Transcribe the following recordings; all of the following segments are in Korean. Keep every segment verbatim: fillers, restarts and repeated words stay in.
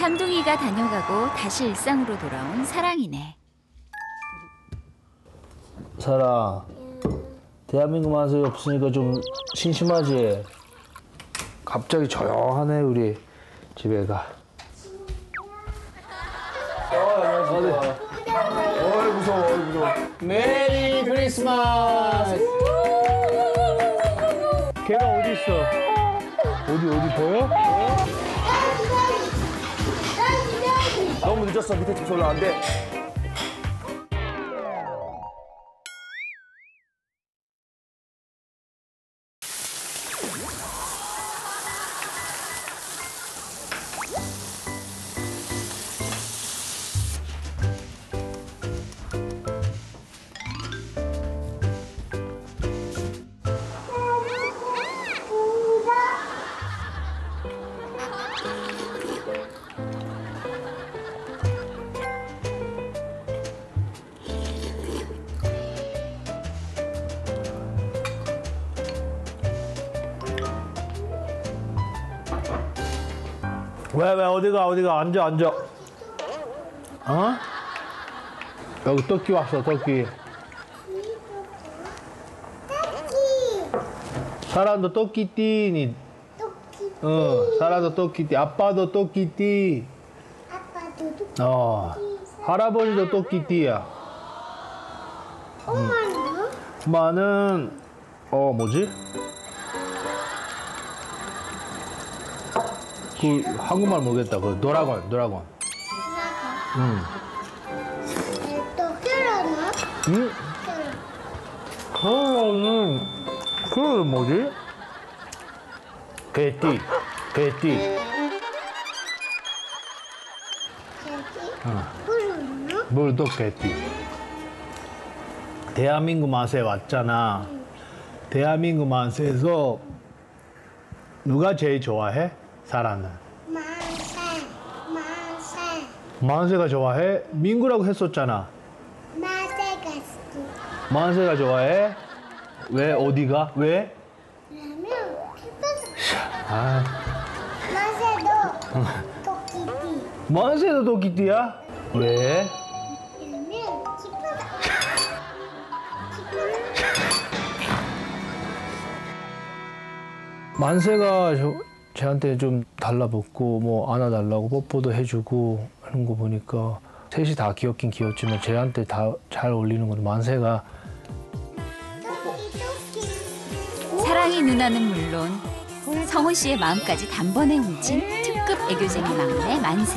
삼둥이가 다녀가고 다시 일상으로 돌아온 사랑이네. 사랑, 대한민국 맛이 없으니까 좀 심심하지? 갑자기 조용하네 우리 집에가. 어디? 어이 무서워, 어이 무서워. 메리 크리스마스. 걔가 어디 있어? 어디 어디 보여? 너무 늦었어. 밑에 집 올라 안 돼. 왜, 왜, 어디가, 어디가, 앉아, 앉아. 어? 여기 떡기 왔어, 떡기. 사람도 떡기띠니. 어, 사람도 떡기띠. 아빠도 떡기띠. 아빠도 똑 어, 할아버지도 떡기띠야. 엄마는? 엄마는, 어, 뭐지? 그, 한국말 모르겠다. 그, 도라곤, 도라곤. 응. 또 캐러나? 응? 그거는, 그거는 뭐지? 개띠, 개띠. 어. 그러나? 물도 개띠. 대한민국 맛에 왔잖아. 대한민국 맛에서 누가 제일 좋아해? 사라는. 만세, 만세, 만세가 좋아해? 민구라고 했었잖아. 만세가 있어. 만세가 좋아해? 왜? 어디가? 왜? 그러면 기뻐서 아, 만세도 토끼띠. 만세도 도끼띠야? 왜? 그러면 기뻐서 기뻐서 만세가 저, 쟤한테 좀 달라붙고 뭐 안아달라고 뽀뽀도 해주고 하는 거 보니까 셋이 다 귀엽긴 귀엽지만 쟤한테 다 잘 어울리는 건 만세가. 사랑이 누나는 물론 성훈 씨의 마음까지 단번에 훔친 특급 애교쟁이 막내 만세.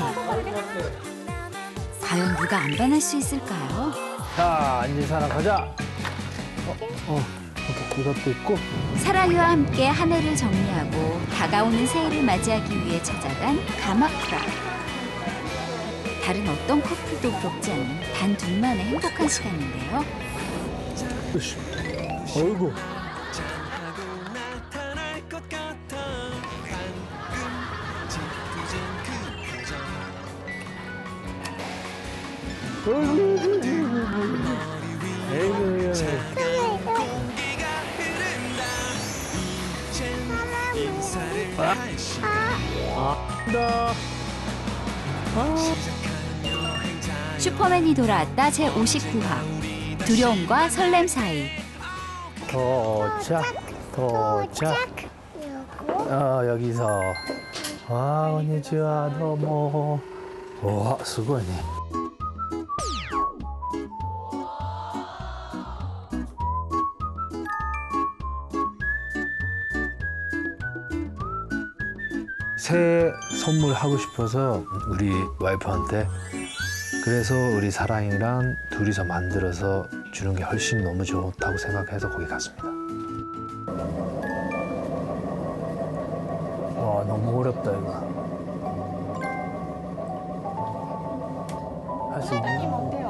과연 누가 안 반할 수 있을까요? 자, 이제 사랑 가자. 어, 어, 이렇게 이것도 있고. 사랑이와 함께 한 해를 정리하고 다가오는 새해를 맞이하기 위해 찾아간 가마쿠라. 다른 어떤 커플도 부럽지 않는 단 둘만의 행복한 시간인데요. 으쌰. 어이구. 에이구, 슈퍼맨이 돌아왔다 제오십구 화. 두려움과 설렘 사이. 도착, 도착. 요거 아, 여기서. 와, 건니치와, 도모. 와, 수고하네. 새해 선물하고 싶어서 우리 와이프한테. 그래서 우리 사랑이랑 둘이서 만들어서 주는 게 훨씬 너무 좋다고 생각해서 거기 갔습니다. 와, 너무 어렵다 이거. 할 수 있나?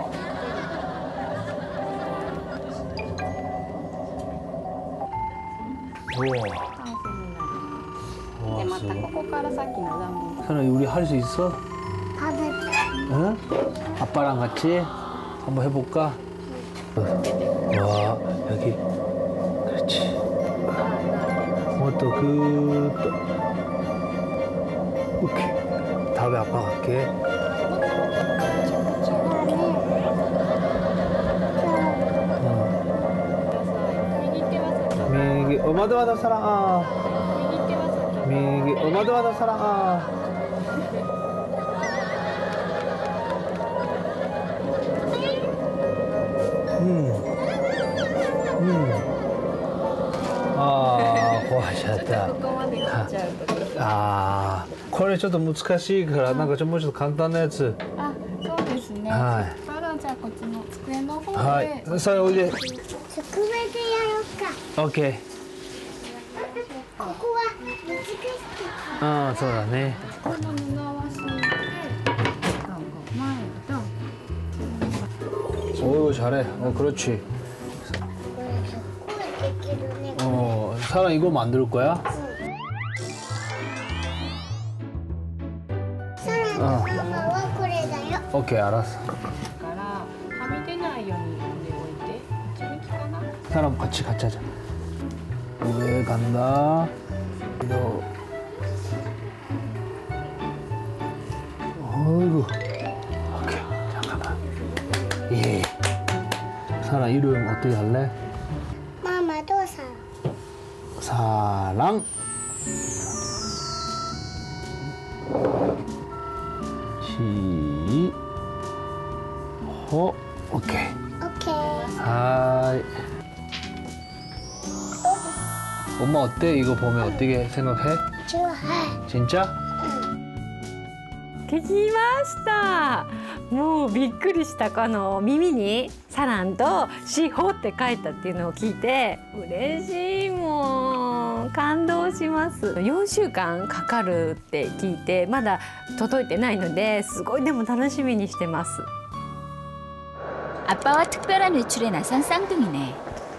우와. で 와, また 수고. ここからさっきの段ボール 사랑이 우리 할 수 있어? 받을 응? 아빠랑 같이 한번 해볼까? 와, 여기. 그렇지. 뭐 또 그, 또. 오케이. 다음에 아빠 갈게. 미기 엄마도 와다 사랑 아 미기 엄마도 와다 사랑 아 음. 음. 아, 고하셨다. ここまで来ちゃうと。 아, これちょっと難しいからなんかちょっともうちょっと簡単なやつ。 あ、そうですね。 はいそしたらじゃあこっちの机の方で。 はい、それおいで。 机でやろうか。 オッケー。 ここは難しく。 ああ、そうだね。 この布を敷いて、前と。 오, 잘해. 어, 그렇지. これすっごいできるね。 어, 사랑 이거 만들 거야? さらにママはこれだよ。 오케이, 알았어. からはみ出ないように上置いて。こっち向きかな。 사람 같이 같이 하자. 왜 간다? 이거. 어이구. 오케이, 잠깐만. 예. 사랑 이름 어떻게 할래? ママどうさ。 사랑. 시. 호. 오케이. オッケー。 하이. 엄마 어때? 이거 보면 어떻게 생각해? 좋아. 진짜? できましたもうびっくりしたあの耳に「サラン」と「シホ」って書いたっていうのを聞いて嬉しいもん感動しますよんしゅうかんかかるって聞いてまだ届いてないのですごいでも楽しみにしてます 아빠와 특별한 외출에 나선 쌍둥이네.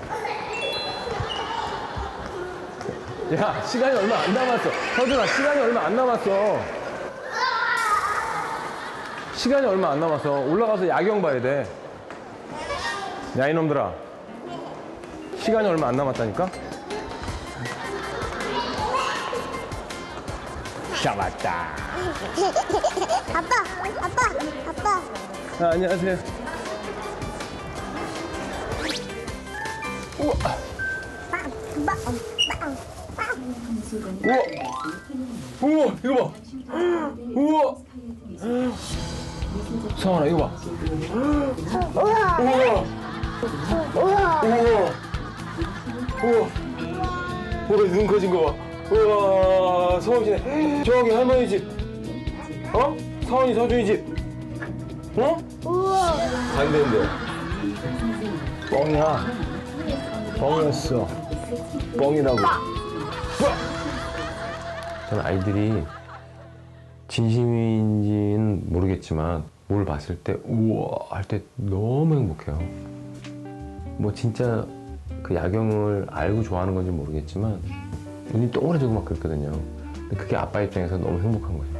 야, 시간이 얼마 안 남았어. 서준아, 시간이 얼마 안 남았어. 시간이 얼마 안 남았어. 올라가서 야경 봐야 돼. 야, 이놈들아. 시간이 얼마 안 남았다니까? 잡았다. 아빠, 아빠, 아빠. 아, 안녕하세요. 우와. 빵, 빵, 빵, 빵. 우와. 우와, 이거 봐. 우와. 성원아, 이거 봐. 우와, 우와. 우와. 우와. 우와. 우와, 눈 커진 거 봐. 우와, 서원이네. 저기 할머니 집. 어? 서원이 서준이 집. 어? 우와. 안 되는데. 뻥이야. 뻥이었어. 뻥이라고. 저는 아이들이 진심인지는 모르겠지만 뭘 봤을 때 우와 할 때 너무 행복해요. 뭐 진짜 그 야경을 알고 좋아하는 건지 모르겠지만 눈이 동그래지고 막 그랬거든요. 근데 그게 아빠 입장에서 너무 행복한 거예요.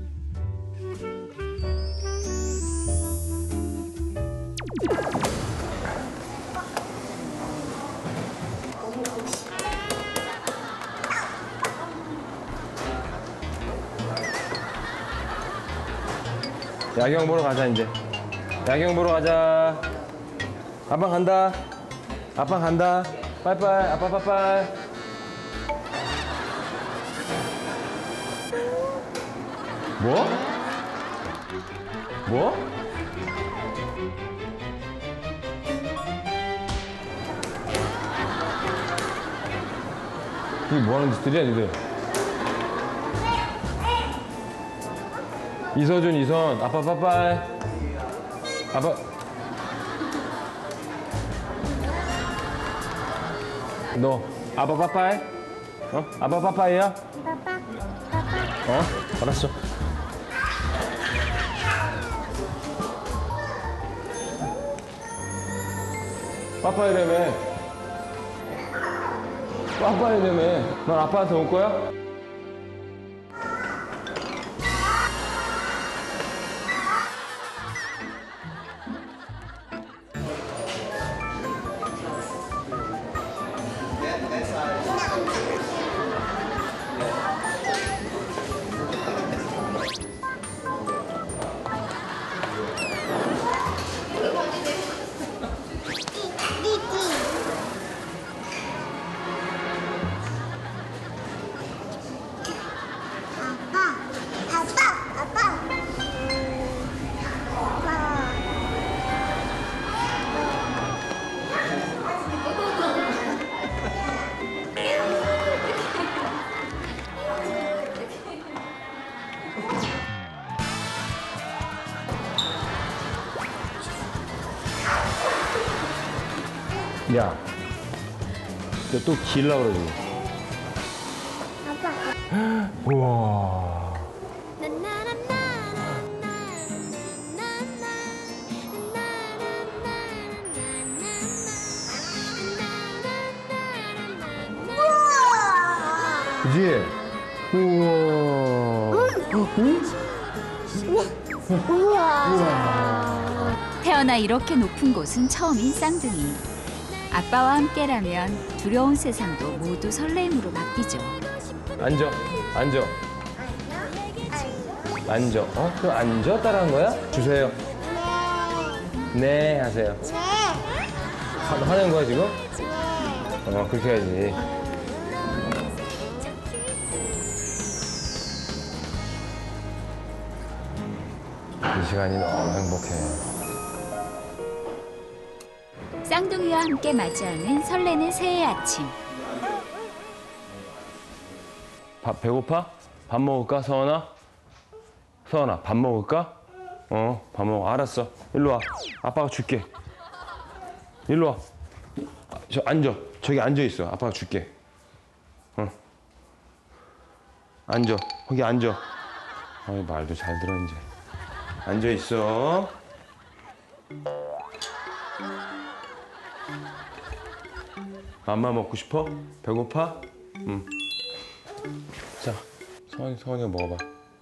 야경 보러 가자, 이제. 야경 보러 가자. 아빠 간다. 아빠 간다. 빠이빠이. 아빠 빠이빠이. 뭐? 뭐? 이게 뭐 하는 짓들이야, 니들? 이서준, 이선, 아빠 빠빠이. 아빠. 너, 아빠 빠빠이. 어? 아빠 빠빠이야? 빠빠, 빠빠. 어? 알았어. 빠빠이라며. 빠빠이라며. 넌 아빠한테 올 거야? 야, 너 또 길라 그러지? 아빠. 우와. 그지? 우와. 태어나 이렇게 높은 곳은 처음인 쌍둥이. 아빠와 함께라면 두려운 세상도 모두 설렘으로 바뀌죠. 앉아, 앉아, 앉아. 어? 그럼 앉아 따라한 거야? 주세요. 네, 하세요. 화, 화낸 거야 지금? 어, 그렇게 해야지. 이 시간이 너무 행복해. 쌍둥이와 함께 맞이하는 설레는 새해 아침. 밥 배고파? 밥 먹을까, 서원아? 서원아, 밥 먹을까? 어, 밥 먹어. 알았어. 일로 와. 아빠가 줄게. 일로 와. 아, 저 앉아. 저기 앉아 있어. 아빠가 줄게. 어. 앉아. 거기 앉아. 어이, 말도 잘 들어 이제. 앉아 있어. 맘마 먹고 싶어? 배고파? 응. 자, 서원이, 서원이가 먹어봐.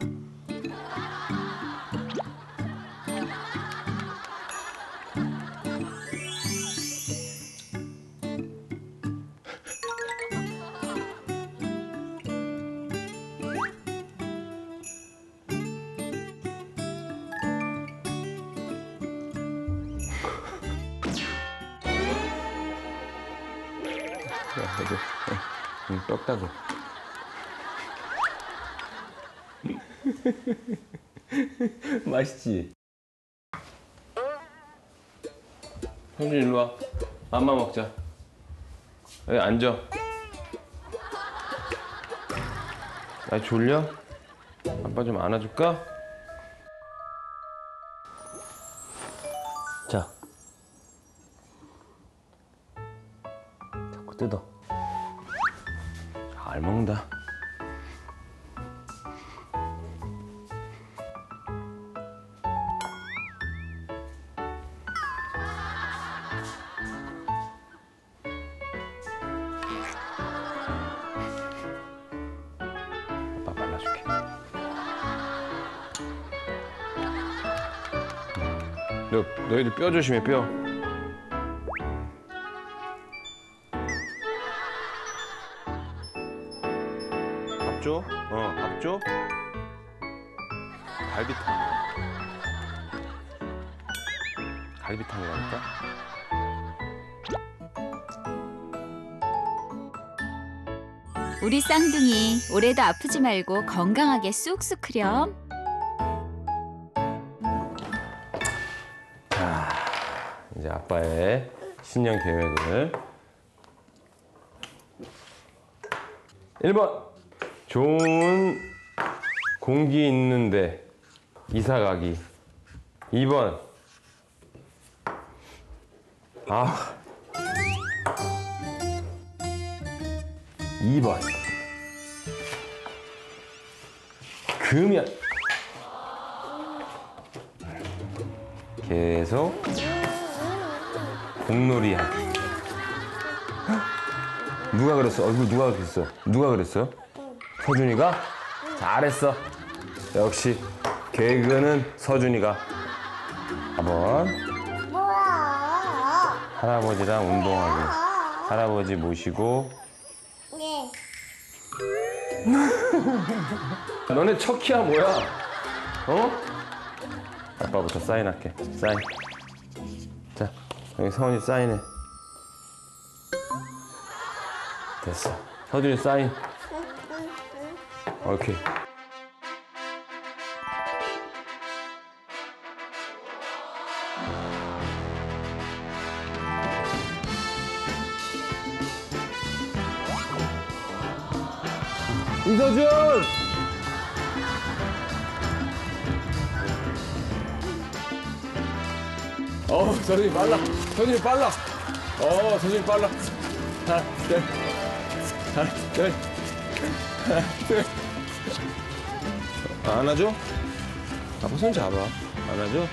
야, 이제, 응, 뼈다고. 맛있지? 형준 일로 와. 맘마 먹자. 여기 앉아. 나 졸려? 아빠 좀 안아줄까? 자. 자꾸 뜯어. 잘 먹는다. 아빠 발라줄게. 너, 너희들 뼈 조심해, 뼈. 밥 줘? 어, 밥 줘? 갈비탕. 갈비탕이라니까? 우리 쌍둥이 올해도 아프지 말고 건강하게 쑥쑥 크렴. 이제 아빠의 신년 계획을. 일 번. 좋은 공기 있는데 이사 가기. 이 번. 아. 이 번. 금연. 계속 공놀이 하기. 누가 그랬어? 얼굴 누가 그랬어? 누가 그랬어? 서준이가? 잘했어. 역시 개그는 서준이가. 사 번. 뭐야? 할아버지랑 운동하기. 할아버지 모시고. 네. 너네 척키야 뭐야? 어? 아빠부터 사인할게. 사인. 자, 여기 서원이 사인해. 됐어. 서준이 사인. 오케이. 이서준! 어우, 서준이 빨라. 서준이 빨라. 어, 서준이 빨라. 하나, 둘. 하나, 둘. 하나, 둘. 아, 안아줘? 아빠 손 잡아. 안아줘?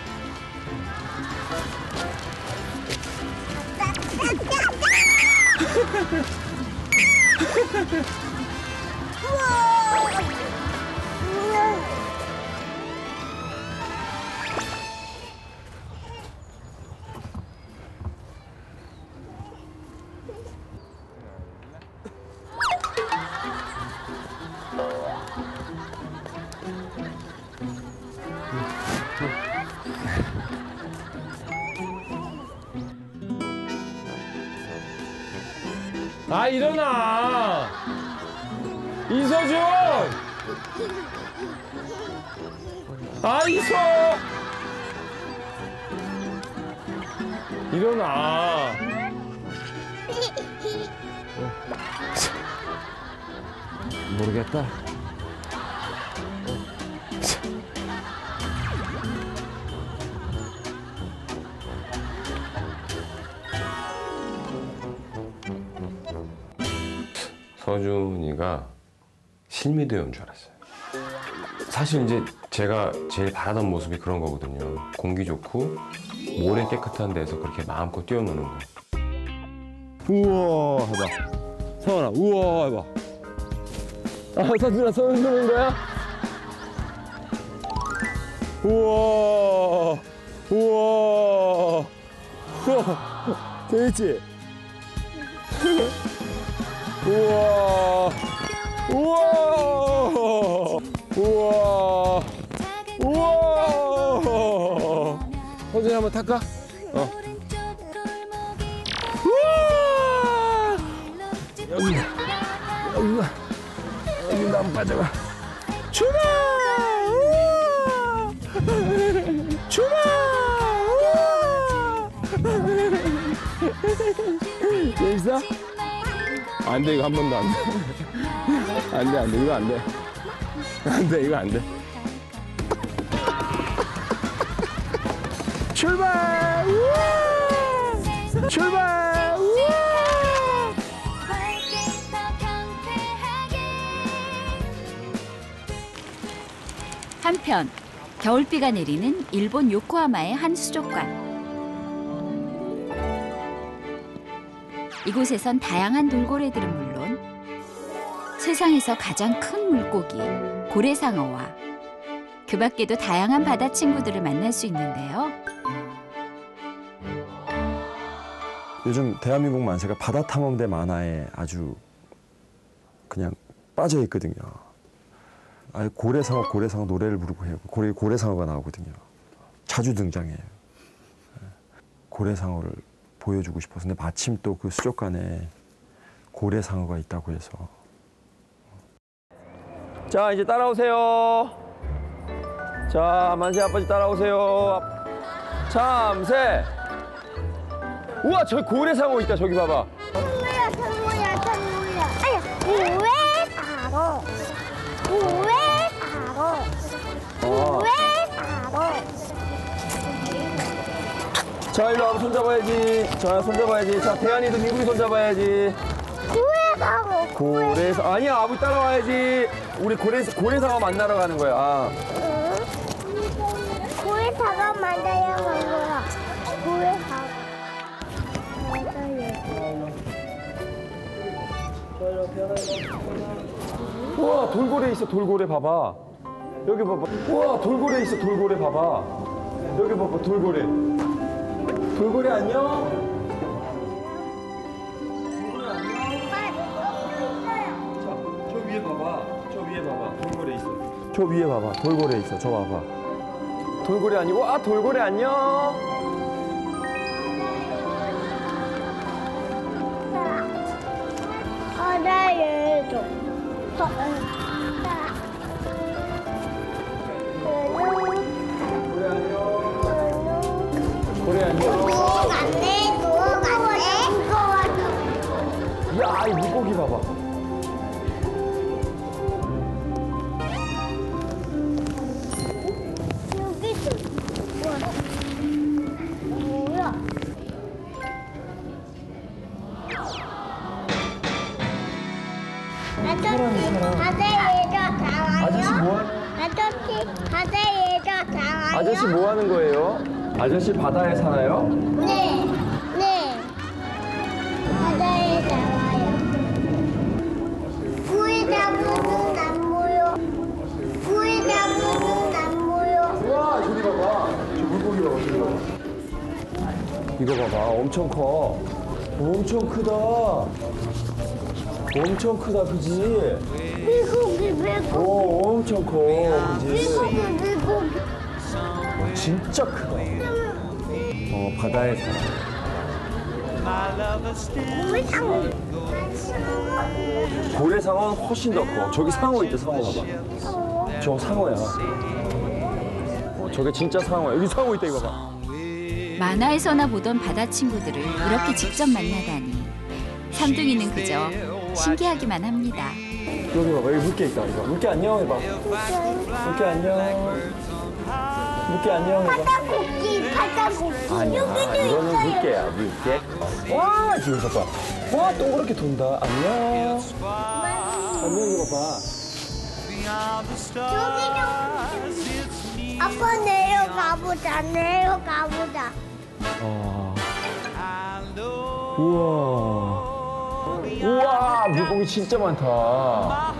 아, 일어나! 이서준! 아, 이서! 일어나! 모르겠다. 서준이가 실미도인 줄 알았어요. 사실 이제 제가 제일 바라던 모습이 그런 거거든요. 공기 좋고 모래 깨끗한 데서 그렇게 마음껏 뛰어노는 거. 우와, 해봐. 서원아, 우와, 해봐. 아, 서준아, 서준 노는 거야? 우와, 우와, 우와, 재밌지? 우와, 우와, 우와, 우와. 서준이 한번 탈까? 어. 우와! 여기, 여기가, 여기 안 빠져가. 출발! 우와! 출발! 우와! 재밌어? 안 돼, 이거 한 번도 안 돼. 안 돼, 안 돼, 이거 안 돼. 안 돼, 이거 안 돼. 출발! 우와! 출발! 우와! 한편 겨울비가 내리는 일본 요코하마의 한 수족관. 이곳에선 다양한 돌고래들은 물론 세상에서 가장 큰 물고기 고래상어와 그 밖에도 다양한 바다 친구들을 만날 수 있는데요. 요즘 대한민국 만세가 바다 탐험대 만화에 아주 그냥 빠져 있거든요. 아예 고래상어 고래상어 노래를 부르고 해요. 고래 고래상어가 나오거든요. 자주 등장해요. 고래상어를 보여주고 싶어서. 근데 마침 또 그 수족관에 고래상어가 있다고 해서. 자, 이제 따라오세요. 자, 만세 아빠지 따라오세요. 참새. 우와, 저기 고래상어 있다. 저기 봐봐. 뭐야, 뭐야, 뭐야. 아야, 왜 바로? 왜 바로? 어. 왜 바로? 자, 일로 와봐. 손 잡아야지. 자, 손 잡아야지. 자, 대한이도 민국이 손 잡아야지. 왜 바로? 고래상 아니야, 아버지 따라와야지. 우리 고래 고래상어 만나러 가는 거야. 아. 고래 사과 만들어 간 거야. 고래 사과. 우와, 돌고래 있어. 돌고래 봐봐. 여기 봐봐. 우와, 돌고래 있어. 돌고래 봐봐. 여기 봐봐. 돌고래. 돌고래 안녕. 돌고래 안녕. 자, 저 위에 봐봐. 저 위에 봐봐. 돌고래 있어. 저 위에 봐봐. 돌고래 있어. 저 봐봐. 돌고래 아니고, 아, 돌고래 안녕. 어, 나 얘도. 어, 돌고래 안녕. 고래 안녕. 누워갔네, 누워갔네. 누워갔네. 야, 이 물고기 봐봐. 여기도. 뭐야? 아저씨 바다에서 나와요. 아저씨 뭐 하, 아저씨 바다에서 나와요. 아저씨 뭐 하는 거예요? 아저씨 바다에 살아요? 네, 네. 바다에 나와요. 구이 잡으면 안 보여. 구이 잡으면 안 보여. 우와, 저기 봐봐. 저 물고기 봐봐, 저기 봐봐. 이거 봐봐, 엄청 커. 엄청 크다. 엄청 크다, 그지? 물고기, 물고기, 오, 엄청 커, 그지? 물고기, 물고기. 진짜 크다. 어, 바다에 살아. 물상. 고래상어는 훨씬 더 커. 저기 상어 있대, 상어 봐봐. 저 상어야. 어, 저게 진짜 상어야. 여기 상어 있다, 이거 봐. 만화에서나 보던 바다 친구들을 이렇게 직접 만나다니 삼둥이는 그저 신기하기만 합니다. 여기 봐봐, 여기 물개 있다, 이거. 물개 안녕 해봐. 물개 안녕. 물개 안녕 해봐. 바다고기, 바다고기. 아니야, 여기도 이거는 있어요. 물개야, 물개. 와, 지금 봐봐. 와, 동그랗게 돈다. 안녕. 안녕, 이거 봐봐. 저기도. 아빠 내려가보자, 내려가보자. 어. 우와. 우와, 물고기 진짜 많다.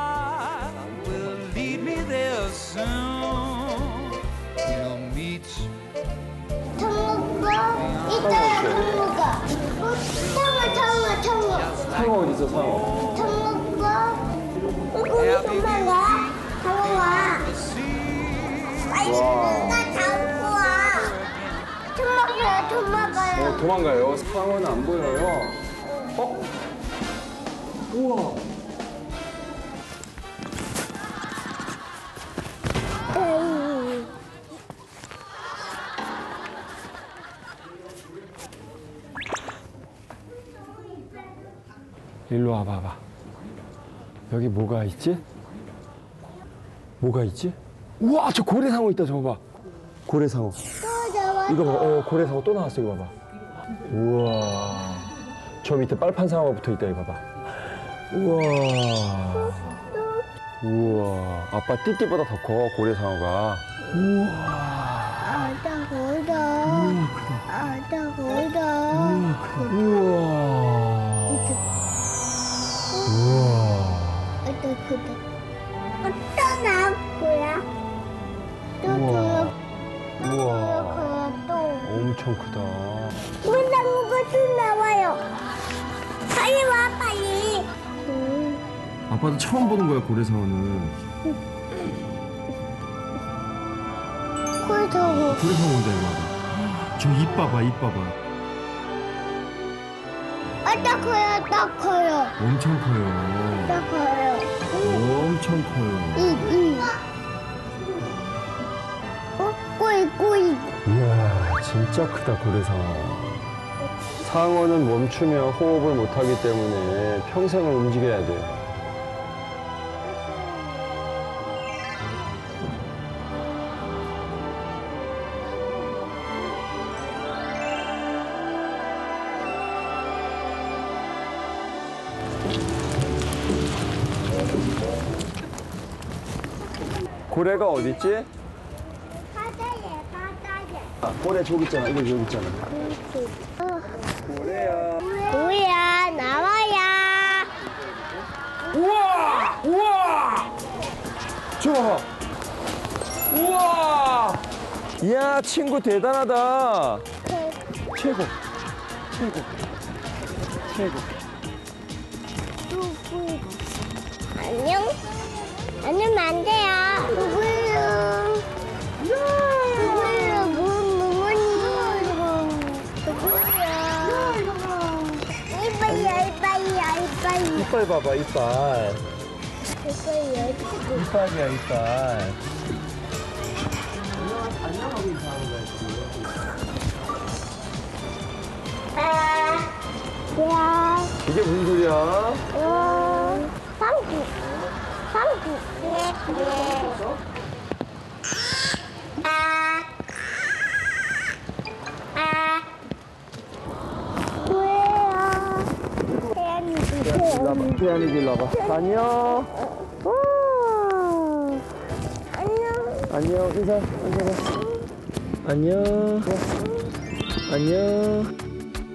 청어가 있어요, 청어가. 어, 청어, 청어, 청어. 상어 어디 있어, 상어? 청어가. 물고기 도망가. 청어가. 빨리 누가 잡고 와. 도망가요, 도망가요. 어, 도망가요. 상어는 안 보여요. 어? 우와. 에이. 일로 와봐봐. 여기 뭐가 있지? 뭐가 있지? 우와, 저 고래상어 있다, 저거 봐. 고래상어. 또 잡아. 이거 봐, 어, 고래상어 또 나왔어, 이거 봐봐. 우와. 저 밑에 빨판 상어가 붙어 있다, 이거 봐봐. 우와. 우와. 아빠 띠띠보다 더 커, 고래상어가. 우와. 아다 고다. 아다 고다. 우와. 우와. 아다 고다. 어떤 나무야? 또 우와. 또 우와. 또. 엄청 크다. 물나무가 또 나와요. 빨리 와, 빨리. 음. 아빠도 처음 보는 거야, 고래상어는. 콜타고. 고래상어 온다, 이거 봐봐. 저 입 봐봐, 입 봐봐. 아다 커요, 딱 커요. 엄청 커요. 딱 커요. 엄청 커요. 이, 이. 어? 꼬이, 꼬이. 이야, 진짜 크다, 고래상어. 상어는 멈추면 호흡을 못하기 때문에 평생을 움직여야 돼. 고래가 어디 있지? 바다에, 바다에. 아, 고래 저기 있잖아. 이거 여기 있잖아. 어. 고래야. 뭐야, 나와야. 우와! 우와! 저 봐봐. 우와! 이야, 친구 대단하다. 최고. 최고. 최고. 누구야? 안녕? 안녕, 안 돼요. 누구요? 누구요? 뭐, 누구요? 이빨이야, 이빨이야, 이빨이야. 이빨 봐봐, 이빨. 이빨이야, 이빨. 이빨이야, 이빨. 야, 이게 무슨 소리야? 어, 방귀, 방귀. 네, 네. 아, 아, 뭐예요? 태양이 주세요. 일로 와봐. 태연이 일로 와봐. 안녕. 안녕. 안녕. 인사. 인사해. 안녕. 안녕.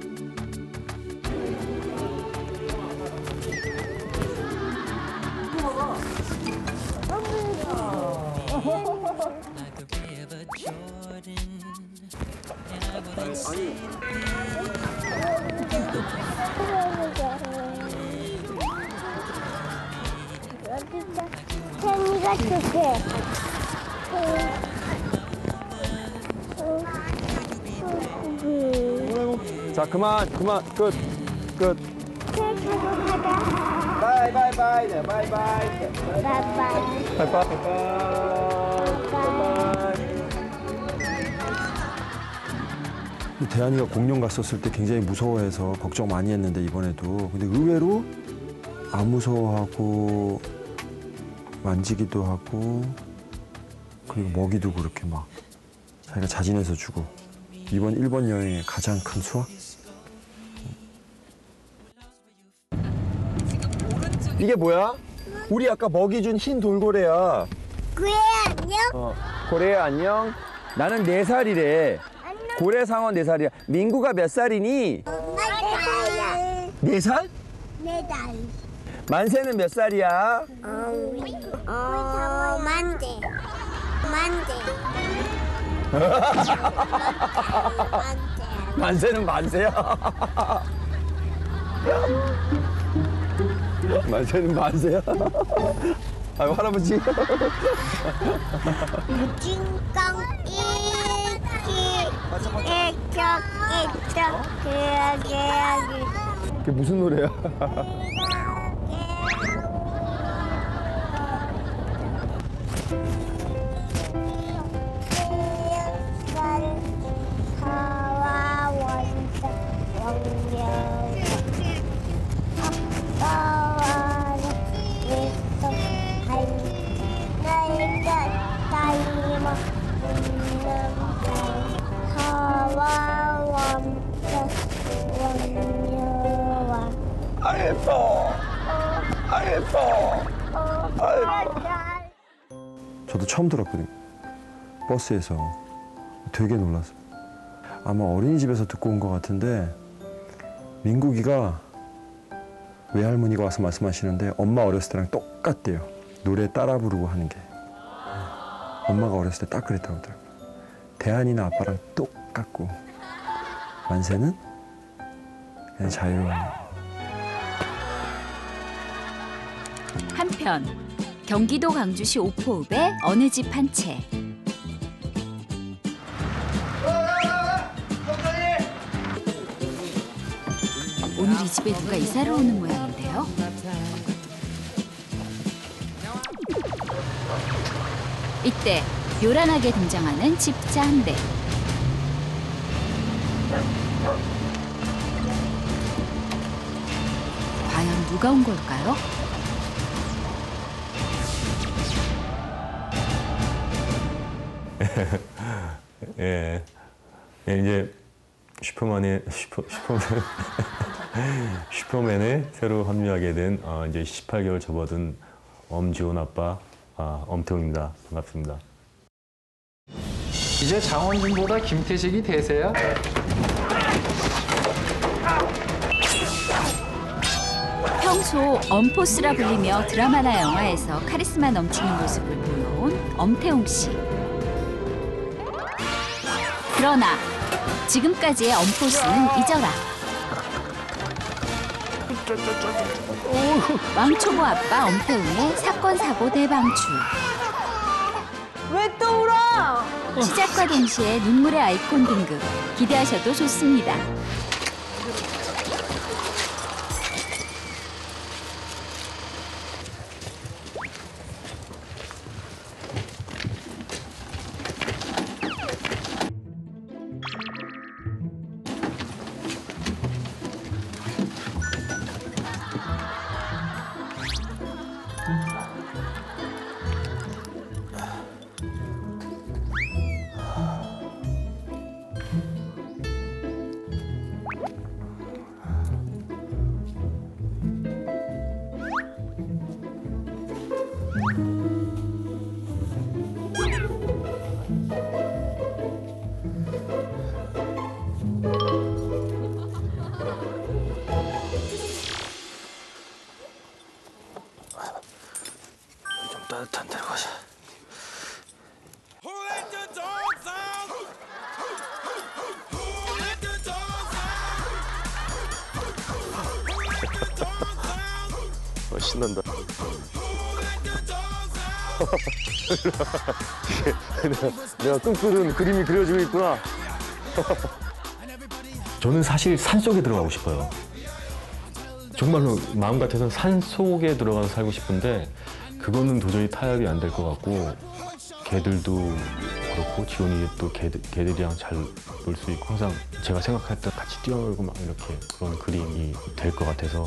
태연이가 줄게. 자, 그만, 그만, 끝, 끝. 태연이도 가자. 바이 바이 바이 네 바이 바이 바이바이. 바이바이. 바이바이. 대한이가 공룡 갔었을 때 굉장히 무서워해서 걱정 많이 했는데 이번에도 근데 의외로 안 무서워하고 만지기도 하고 그리고 먹이도 그렇게 막 자기가 자진해서 주고 이번 일본 여행의 가장 큰 수확? 이게 뭐야? 우리 아까 먹이 준 흰 돌고래야. 그래 안녕. 어, 고래야 안녕. 나는 네 살이래. 고래 상어 네 살이야. 민구가 몇 살이니? 엄마 내 네 살? 내 달. 만세는 몇 살이야? 어, 어, 만대. 만대. 만대. 만세는 만세야. 만세는 만세야. 아유 할아버지. 징깡 일기 애적 애적 그야게 하기. 그게 무슨 노래야? 하와 원자 원년 아빠와 일성 할 나이가 다이마 하와 원자 원녀와 아 예뻐. 아 예뻐. 저도 처음 들었거든요. 버스에서 되게 놀랐어요. 아마 어린이집에서 듣고 온 것 같은데 민국이가 외할머니가 와서 말씀하시는데 엄마 어렸을 때랑 똑같대요. 노래 따라 부르고 하는 게. 엄마가 어렸을 때 딱 그랬다고 하더라고요. 대한이나 아빠랑 똑같고 만세는 그냥 자유로운. 한편 경기도 광주시 오포읍의 어느 집 한 채. 오늘 이 집에 누가 이사를 오는 모양인데요. 이때 요란하게 등장하는 집차 한 대. 과연 누가 온 걸까요? 예, 예, 이제 슈퍼맨의 슈퍼 슈퍼맨 슈퍼맨에 새로 합류하게 된 어, 이제 십팔 개월 접어든 엄지원 아빠 아, 엄태웅입니다. 반갑습니다. 이제 장원준보다 김태식이 대세야? 평소 엄포스라 불리며 드라마나 영화에서 카리스마 넘치는 모습을 보여온 엄태웅 씨. 그러나 지금까지의 엄포스는 잊어라. 왕초보 아빠 엄태웅의 사건 사고 대방출. 왜 또 울어? 시작과 동시에 눈물의 아이콘 등급 기대하셔도 좋습니다. 신난다. 내가, 내가 꿈꾸는 그림이 그려지고 있구나. 저는 사실 산 속에 들어가고 싶어요. 정말로 마음 같아서 산 속에 들어가서 살고 싶은데 그거는 도저히 타협이 안 될 것 같고 개들도 그렇고 지원이 또 개들, 개들이랑 잘 놀 수 있고 항상 제가 생각했던 같이 뛰어놀고 막 이렇게 그런 그림이 될 것 같아서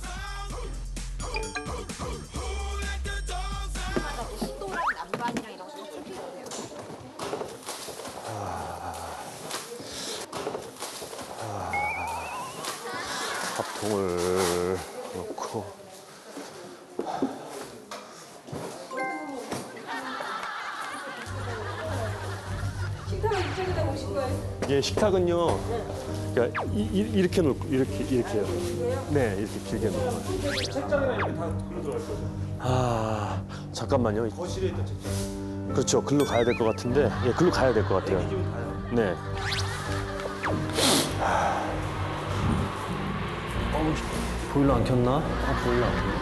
밥통을 넣고 식탁은 이쪽에다 오신 거예요? 예, 식탁은요. 그러니까 이, 이, 이렇게 놓고 이렇게 이렇게요. 네, 이렇게 길게 놓고. 책장이랑 이렇게 다 글로 들어갈 거죠? 아, 잠깐만요. 거실에 있던 책장. 그렇죠. 글로 가야 될 것 같은데, 예, 글로 가야 될 것 같아요. 네. 어, 보일러 안 켰나? 아, 보일러 안 켰나?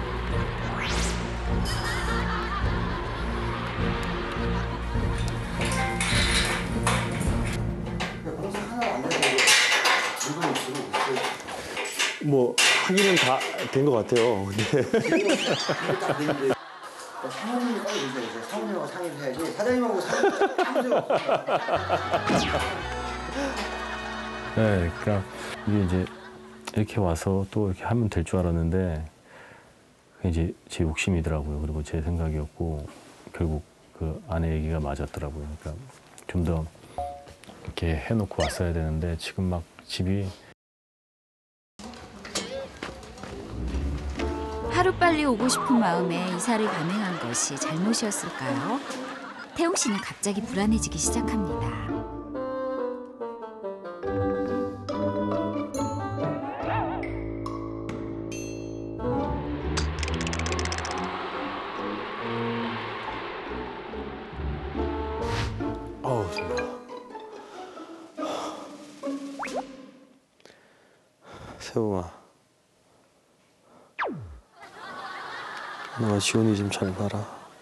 뭐 하기는 다 된 것 같아요. 네. 사모님이 빨리 오셔야죠. 사모님하고 상의를 해야지. 사장님하고 상의를 네, 그냥 이게 이제 이렇게 와서 또 이렇게 하면 될 줄 알았는데 그게 이제 제 욕심이더라고요. 그리고 제 생각이었고 결국 그 아내 얘기가 맞았더라고요. 그러니까 좀 더 이렇게 해놓고 왔어야 되는데 지금 막 집이 하루빨리 오고 싶은 마음에 이사를 감행한 것이 잘못이었을까요? 태용 씨는 갑자기 불안해지기 시작합니다. 어우, 정말. 세웅아. 너가 지원이 좀 잘 봐라.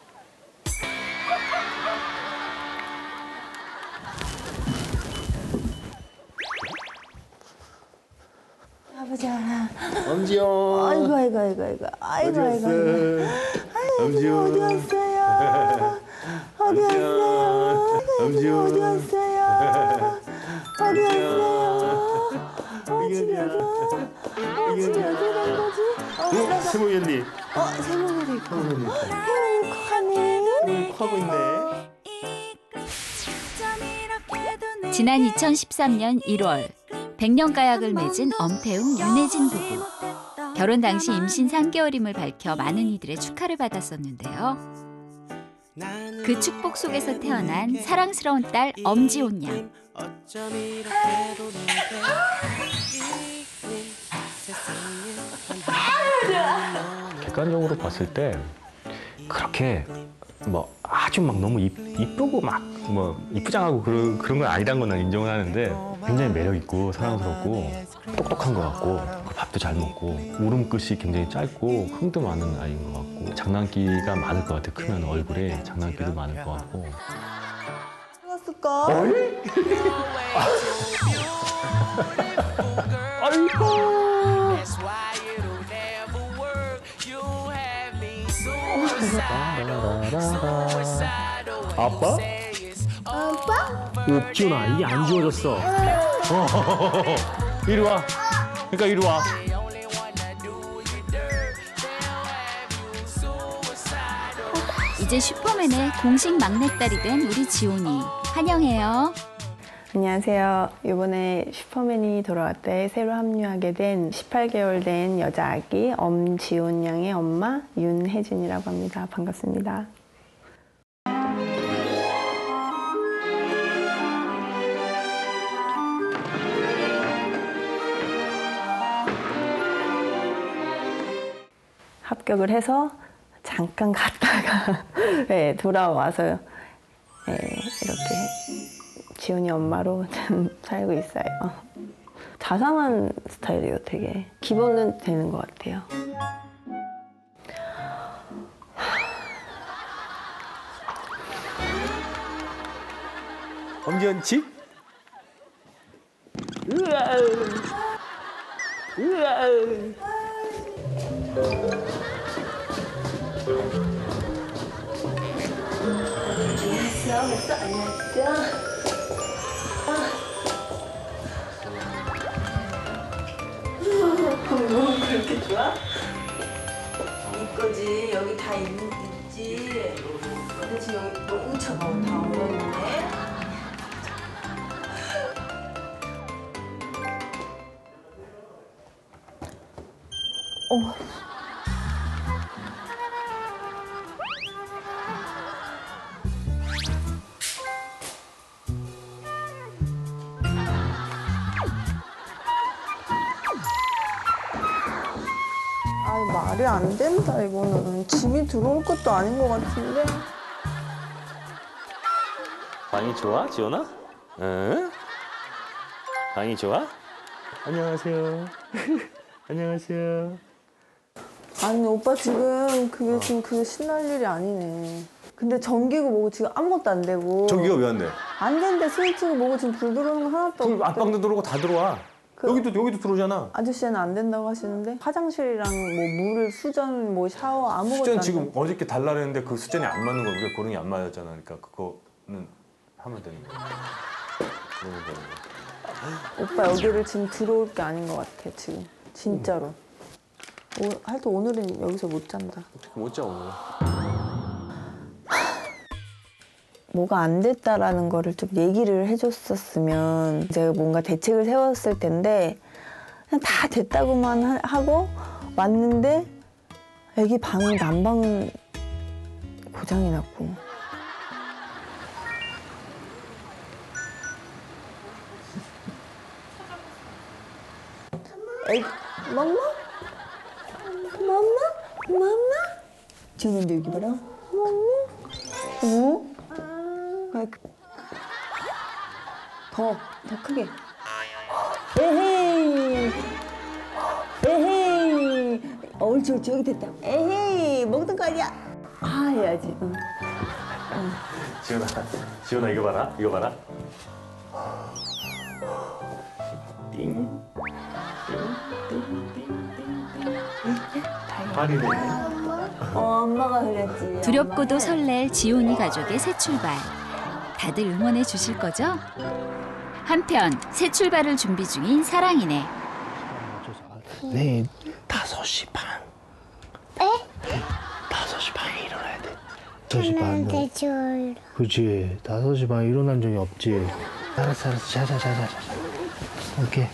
아버지. 엄지영. 아이고 아이고 아이고 아이고 아이고 아이고 아이고 엄지영. 어디 왔어요? 어디 왔어요? 엄지영. 어디 왔어요? 어디 왔어요? 어 집이 어디? 어 집이 어디 간 거지? 어 내가 세몽이언니. 어 세몽이도 있고 태훈이 커가네. 하고 있네. 지난 이천십삼 년 일월 백년가약을 맺은 엄태웅, 윤혜진 부부. 결혼 당시 임신 삼 개월임을 밝혀 많은 이들의 축하를 받았었는데요. 그 축복 속에서 태어난 사랑스러운 딸 엄지온 양. 객관적으로 봤을 때 그렇게 뭐 아주 막 너무 이, 이쁘고 막 뭐 이쁘장하고 그런 그런 건 아니란 건 난 인정을 하는데 굉장히 매력 있고 사랑스럽고 똑똑한 것 같고 밥도 잘 먹고 울음끝이 굉장히 짧고 흥도 많은 아이인 것 같고 장난기가 많을 것 같아. 크면 얼굴에 장난기도 많을 것 같고. 왔을까? 아이고. 아빠? 아빠? 오, 지훈아, 이게 안 지워졌어. 어, 이리 와. 그러니까 이리 와. 이제 슈퍼맨의 공식 막내딸이 된 우리 지온이. 환영해요. 안녕하세요. 이번에 슈퍼맨이 돌아왔다에 새로 합류하게 된 십팔 개월 된 여자 아기 엄지온 양의 엄마 윤혜진이라고 합니다. 반갑습니다. 합격을 해서 잠깐 갔다가 네, 돌아와서 네, 이렇게 지훈이 엄마로 좀 살고 있어요. 자상한 스타일이에요, 되게. 기본은 되는 것 같아요. 엄지원 집? 으아. 으아. 안녕하세요. 됐어? 안녕하세요. 너무 그렇게 좋아? 이거지. 여기 다 있, 있지. 근데 지금 여기 너무 차가워. 다 얼었네. 어. 아, 말이 안 된다, 이거는. 짐이 들어올 것도 아닌 것 같은데. 방이 좋아, 지원아? 응? 방이 좋아? 안녕하세요. 안녕하세요. 아니, 오빠 지금 그게 어. 지금 그게 신날 일이 아니네. 근데 전기고 뭐고 지금 아무것도 안 되고. 전기가 왜 안 돼? 안 되는데 스위치고 뭐고 지금 불 들어오는 거 하나도 없고. 불 안방도 들어오고 다 들어와. 그 여기도 여기도 들어오잖아. 아저씨는 안 된다고 하시는데 화장실이랑 뭐 물을 수전 뭐 샤워 아무것도 수전 안 지금 돼. 어저께 달라 했는데 그 수전이 안 맞는 거야. 우리가 고릉이 안 맞았잖아. 그러니까 그거는 하면 되는 거야. 그러는 거야. 오빠 여기를 지금 들어올 게 아닌 것 같아 지금 진짜로. 오, 하여튼 오늘은 여기서 못 잔다. 어떻게 못 자 오늘? 뭐가 안 됐다라는 거를 좀 얘기를 해줬었으면 제가 뭔가 대책을 세웠을 텐데 그냥 다 됐다고만 하, 하고 왔는데 애기 방은 난방은 고장이 났고. 애, 맘마? 맘마? 맘마? 지금 여기 봐라. 맘마? 어? 더, 더 크게. 에헤이. 에헤이. 어, 옳지, 옳지. 여기 됐다. 에헤이. 먹던 거 아니야. 아, 해야지. 응. 응. 지원아, 지원아 이거 봐라. 이거 봐라. 띵. 발이네. 어, 엄마가 그랬지. 두렵고도 설렐 지온이 가족의 새 출발. 다들 응원해 주실 거죠? 한편 새 출발을 준비 중인 사랑이네. 내일 다섯 시 반. 에? 다섯 시 반에 일어나야 돼. 다섯 시 반. 그치. 다섯 시 반에 일어난 적이 없지. 알았어, 알았어. 자자, 자자, 자자. 오케이.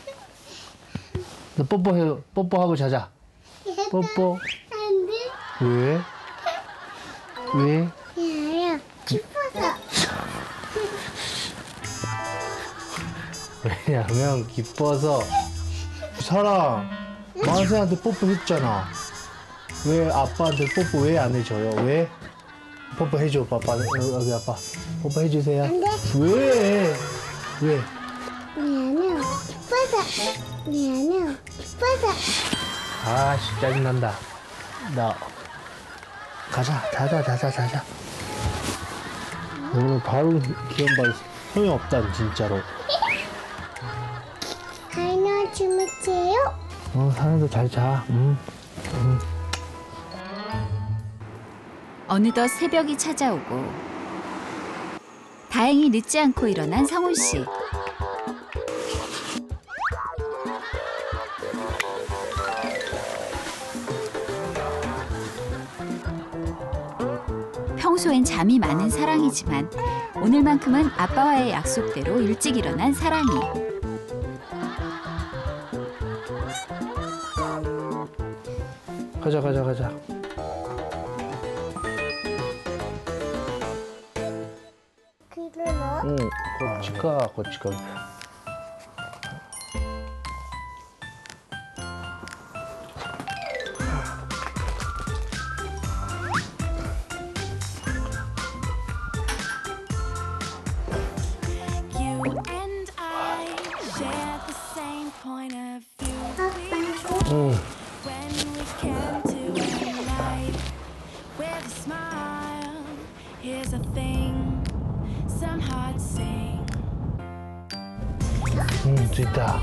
너 뽀뽀해. 뽀뽀하고 자자. 뽀뽀. 안 돼. 왜? 왜? 야야, 기뻐서. 왜냐면 기뻐서. 사랑, 만세한테 뽀뽀했잖아. 왜 아빠한테 뽀뽀 왜 안 해줘요? 왜? 뽀뽀 해줘, 아빠. 여기 아빠. 뽀뽀 해주세요. 안 돼. 왜? 왜? 미안해. 기뻐서. 미안해. 기뻐서. 아씨, 짜증난다. 나 가자, 자자, 자자, 자자. 오늘 바로 기운받아 소용없다, 진짜로. 하이나 주무세요. 어, 사랑도 잘 자. 응. 응. 어느덧 새벽이 찾아오고 다행히 늦지 않고 일어난 성훈 씨. 평소엔 잠이 많은 사랑이지만 오늘만큼은 아빠와의 약속대로 일찍 일어난 사랑이. 가자, 가자, 가자. 그러나? 응, 거치 가, 거치 가. 응. 음, 됐다.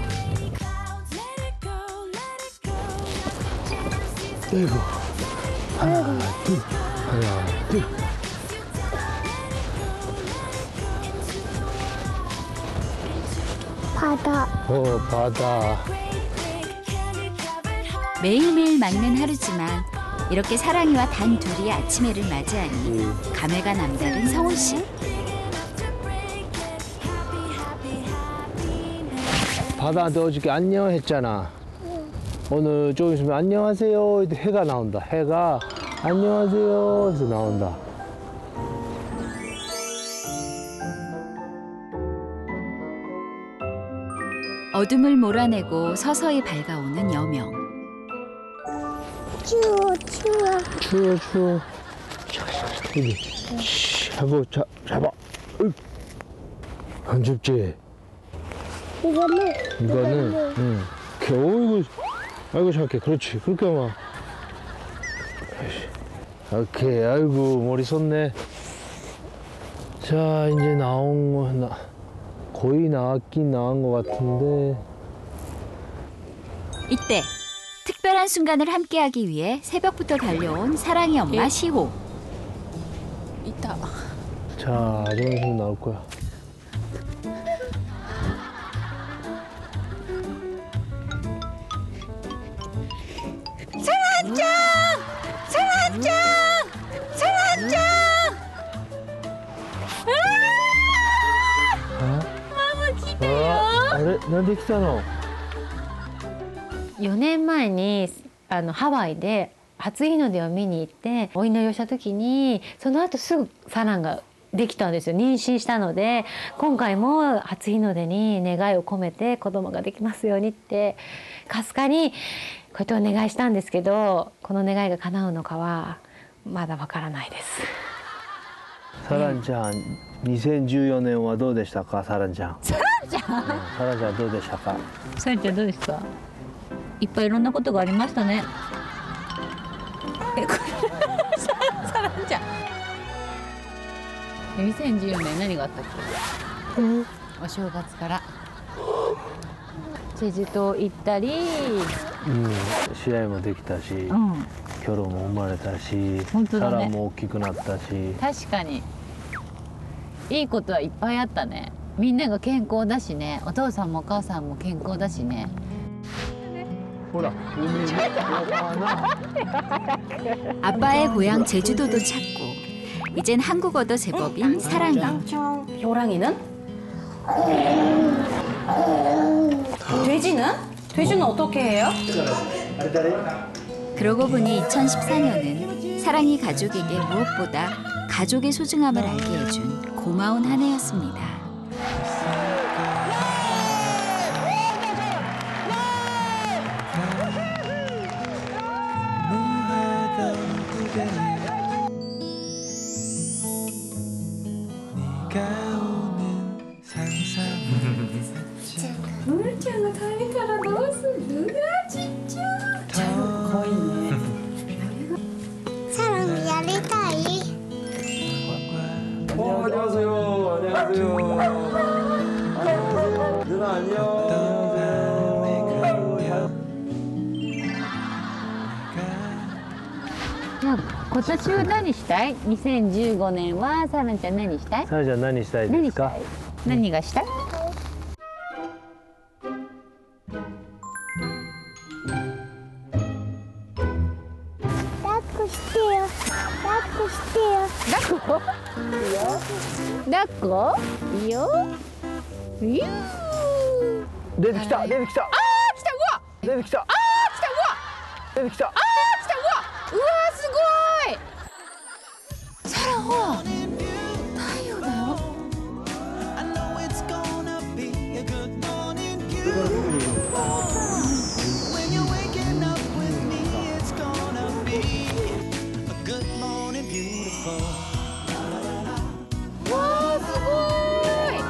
아이고. 하나, 둘, 하나, 둘. 바다. 어, 바다. 매일매일 맞는 하루지만 이렇게 사랑이와 단 둘이 아침 해를 맞이하니 감회가 남다른 성훈 씨. 바다한테 어저께 안녕 했잖아. 오늘 좀 있으면 안녕하세요. 이렇게 해가 나온다. 해가 안녕하세요. 해서 나온다. 어둠을 몰아내고 서서히 밝아오는 여명. 추워, 추워. 추워, 추워. 여기. 씨, 잡아, 자, 잡아. 으이. 안 춥지? 이거는, 이거는, 응. 어이구, 아이고, 착해. 그렇지. 그렇게 하면. 오케이. 아이고, 머리 썼네. 자, 이제 나온 거, 나, 거의 나왔긴 나온 것 같은데. 이때 특별한 순간을 함께하기 위해 새벽부터 달려온 사랑이 엄마 시호. 있다. 자, 좀 있으면 나올 거야. 사랑짱! 사랑짱! 사랑짱! あれなんで来たのよねんまえにあのハワイで初日の出を見に行ってお祈りをした時にその後すぐサランができたんですよ。妊娠したので今回も初日の出に願いを込めて子供ができますようにってかすかにこうやってお願いしたんですけどこの願いが叶うのかはまだわからないです。 サランちゃん、にせんじゅうよねんはどうでしたか、サランちゃん。 サランちゃん、 サランちゃんどうでしたか。 サランちゃんどうですか。いっぱいいろんなことがありましたね。え、これサランちゃん。にせんじゅうよねん何があったっけ。うん、お正月からチェジュ島行ったり、 うん、試合もできたし、うん、キョロも生まれたし、本当だね、サラも大きくなったし。 確かにいいことはいっぱいあったね。みんなが健康だしね、お父さんもお母さんも健康だしね。 ほら、海に 아빠의 고향 제주도도 찾고 이젠 한국어도 제법인 사랑이. 호랑이는? 돼지는? 돼지는 어떻게 해요? 그러고 보니 이천십사 년은 사랑이 가족에게 무엇보다 가족의 소중함을 알게 해준 고마운 한 해였습니다. 물장어 다리카락 넣었으면 누가 진짜 잘 거있네. 사랑 야리다이. 어, 안녕하세요. 안녕하세요. 안녕하세요. 누나 안녕. 야, 今年は何したい？にせんじゅうごねんはサランちゃん何したい？ サランちゃん何したいですか？ 何がしたい？ 抱っこしてよ。抱っこしてよ。 抱っこ？いいよ。抱っこ？いいよ。いいよ。 出てきた、出てきた。 あー、来た、うわ。 出てきた。 あー、来た、うわ。 出てきた。 あー、来た、うわ。うわー、すごい。サランほら。太陽だよ。わあ、すごい。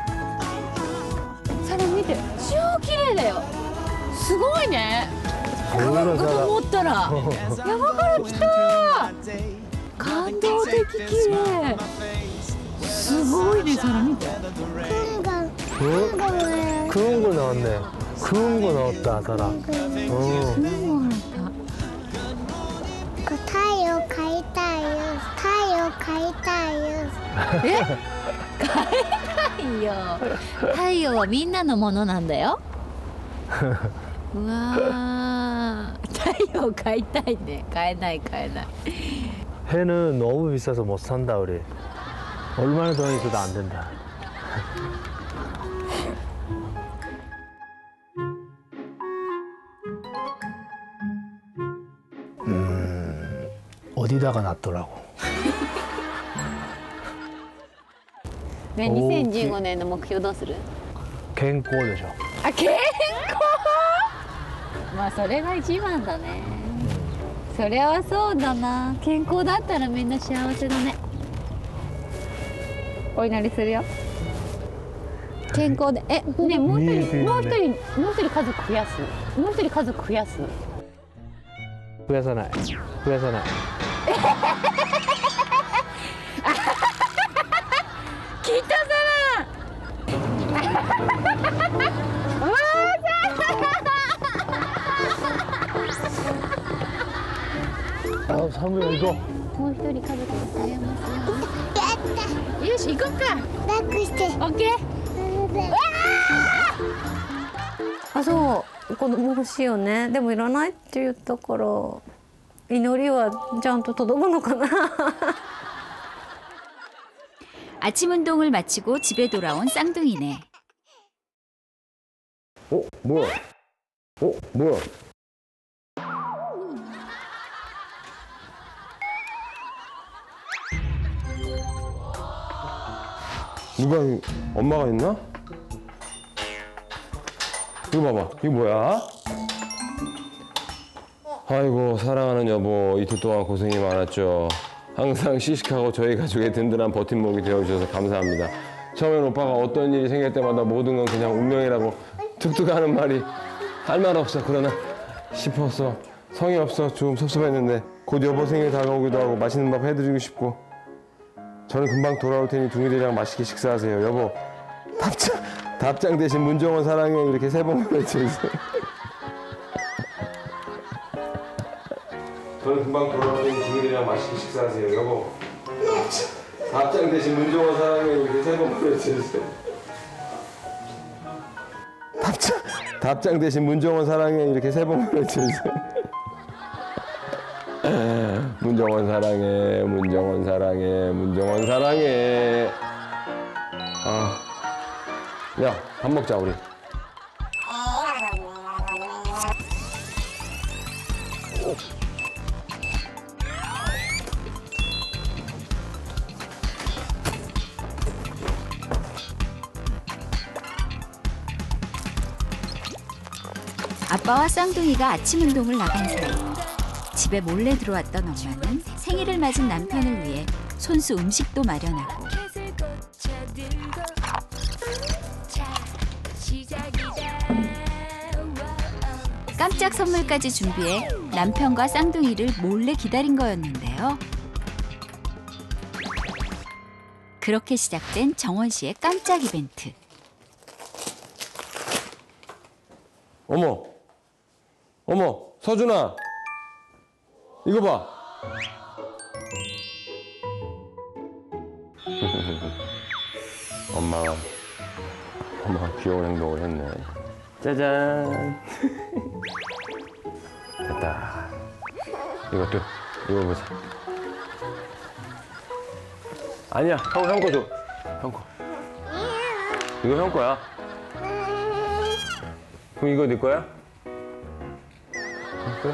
サラン見て、超綺麗だよ。すごいね。山かと思ったら山から来た。感動的綺麗。すすごいね、空見て。 큰 거, 큰 거 왜? 큰 거 나왔네. 큰 거 나왔다, 사라. 어. 그 타요, 가이타요, 타요, 가이타요. え太陽太陽はみんなのものなんだよ。うわー、太陽買いたいね。買えない買えない。 해는 너무 비싸서 못 산다, 우리. 얼마나 더 있어도 안 된다. 음, 어디다가 놨더라고. ね、にせんじゅうごねんの目標どうする？ 健康でしょ。 あ、健康。まあそれが一番だね。それはそうだな。健康だったらみんな幸せだね。お祈りするよ。健康で、え、ね、もう一人、もう一人、もう一人家族増やす。もう一人家族増やす。 増やさない。増やさない。 聞いたさら。 あ、寒いよ、行こう。もう一人家族が増えますよ。よし、行こうか。 抱っこして。 オッケー。あ、そう、子供欲しいよね。でもいらないって言ったから、祈りはちゃんと届くのかな。 아침 운동을 마치고 집에 돌아온 쌍둥이네. 어? 뭐야? 어? 뭐야? 누가, 엄마가 있나? 이거 봐봐. 이거 뭐야? 아이고, 사랑하는 여보, 이틀 동안 고생이 많았죠. 항상 시식하고 저희 가족의 든든한 버팀목이 되어주셔서 감사합니다. 처음엔 오빠가 어떤 일이 생길 때마다 모든 건 그냥 운명이라고 툭툭 하는 말이 할 말 없어. 그러나 싶어서 성의 없어 좀 섭섭했는데 곧 여보 생일 다가오기도 하고 맛있는 밥 해드리고 싶고 저는 금방 돌아올 테니 둥이들이랑 맛있게 식사하세요. 여보, 답장, 답장 대신 문정원 사랑해 이렇게 세 번 보내주세요. 저는 금방 돌아올 테니 둥이들이랑 맛있게 식사하세요. 여보, 답장 대신 문정원 사랑해 이렇게 세 번 보내주세요. 답장, 답장 대신 문정원 사랑해 이렇게 세 번 보내주세요. 문정원 사랑해, 문정원 사랑해, 문정원 사랑해. 아, 야, 밥 먹자 우리. 아빠와 쌍둥이가 아침 운동을 나간 사이 집에 몰래 들어왔던 엄마는 생일을 맞은 남편을 위해 손수 음식도 마련하고 깜짝 선물까지 준비해 남편과 쌍둥이를 몰래 기다린 거였는데요. 그렇게 시작된 정원 씨의 깜짝 이벤트. 어머, 어머, 서준아, 이거 봐. 엄마가, 엄마가 귀여운 행동을 했네. 짜잔. 됐다. 이것도, 이거 보자. 아니야, 형, 형 거 줘. 형 거. 이거 형 거야. 그럼 이거 네 거야? 그래?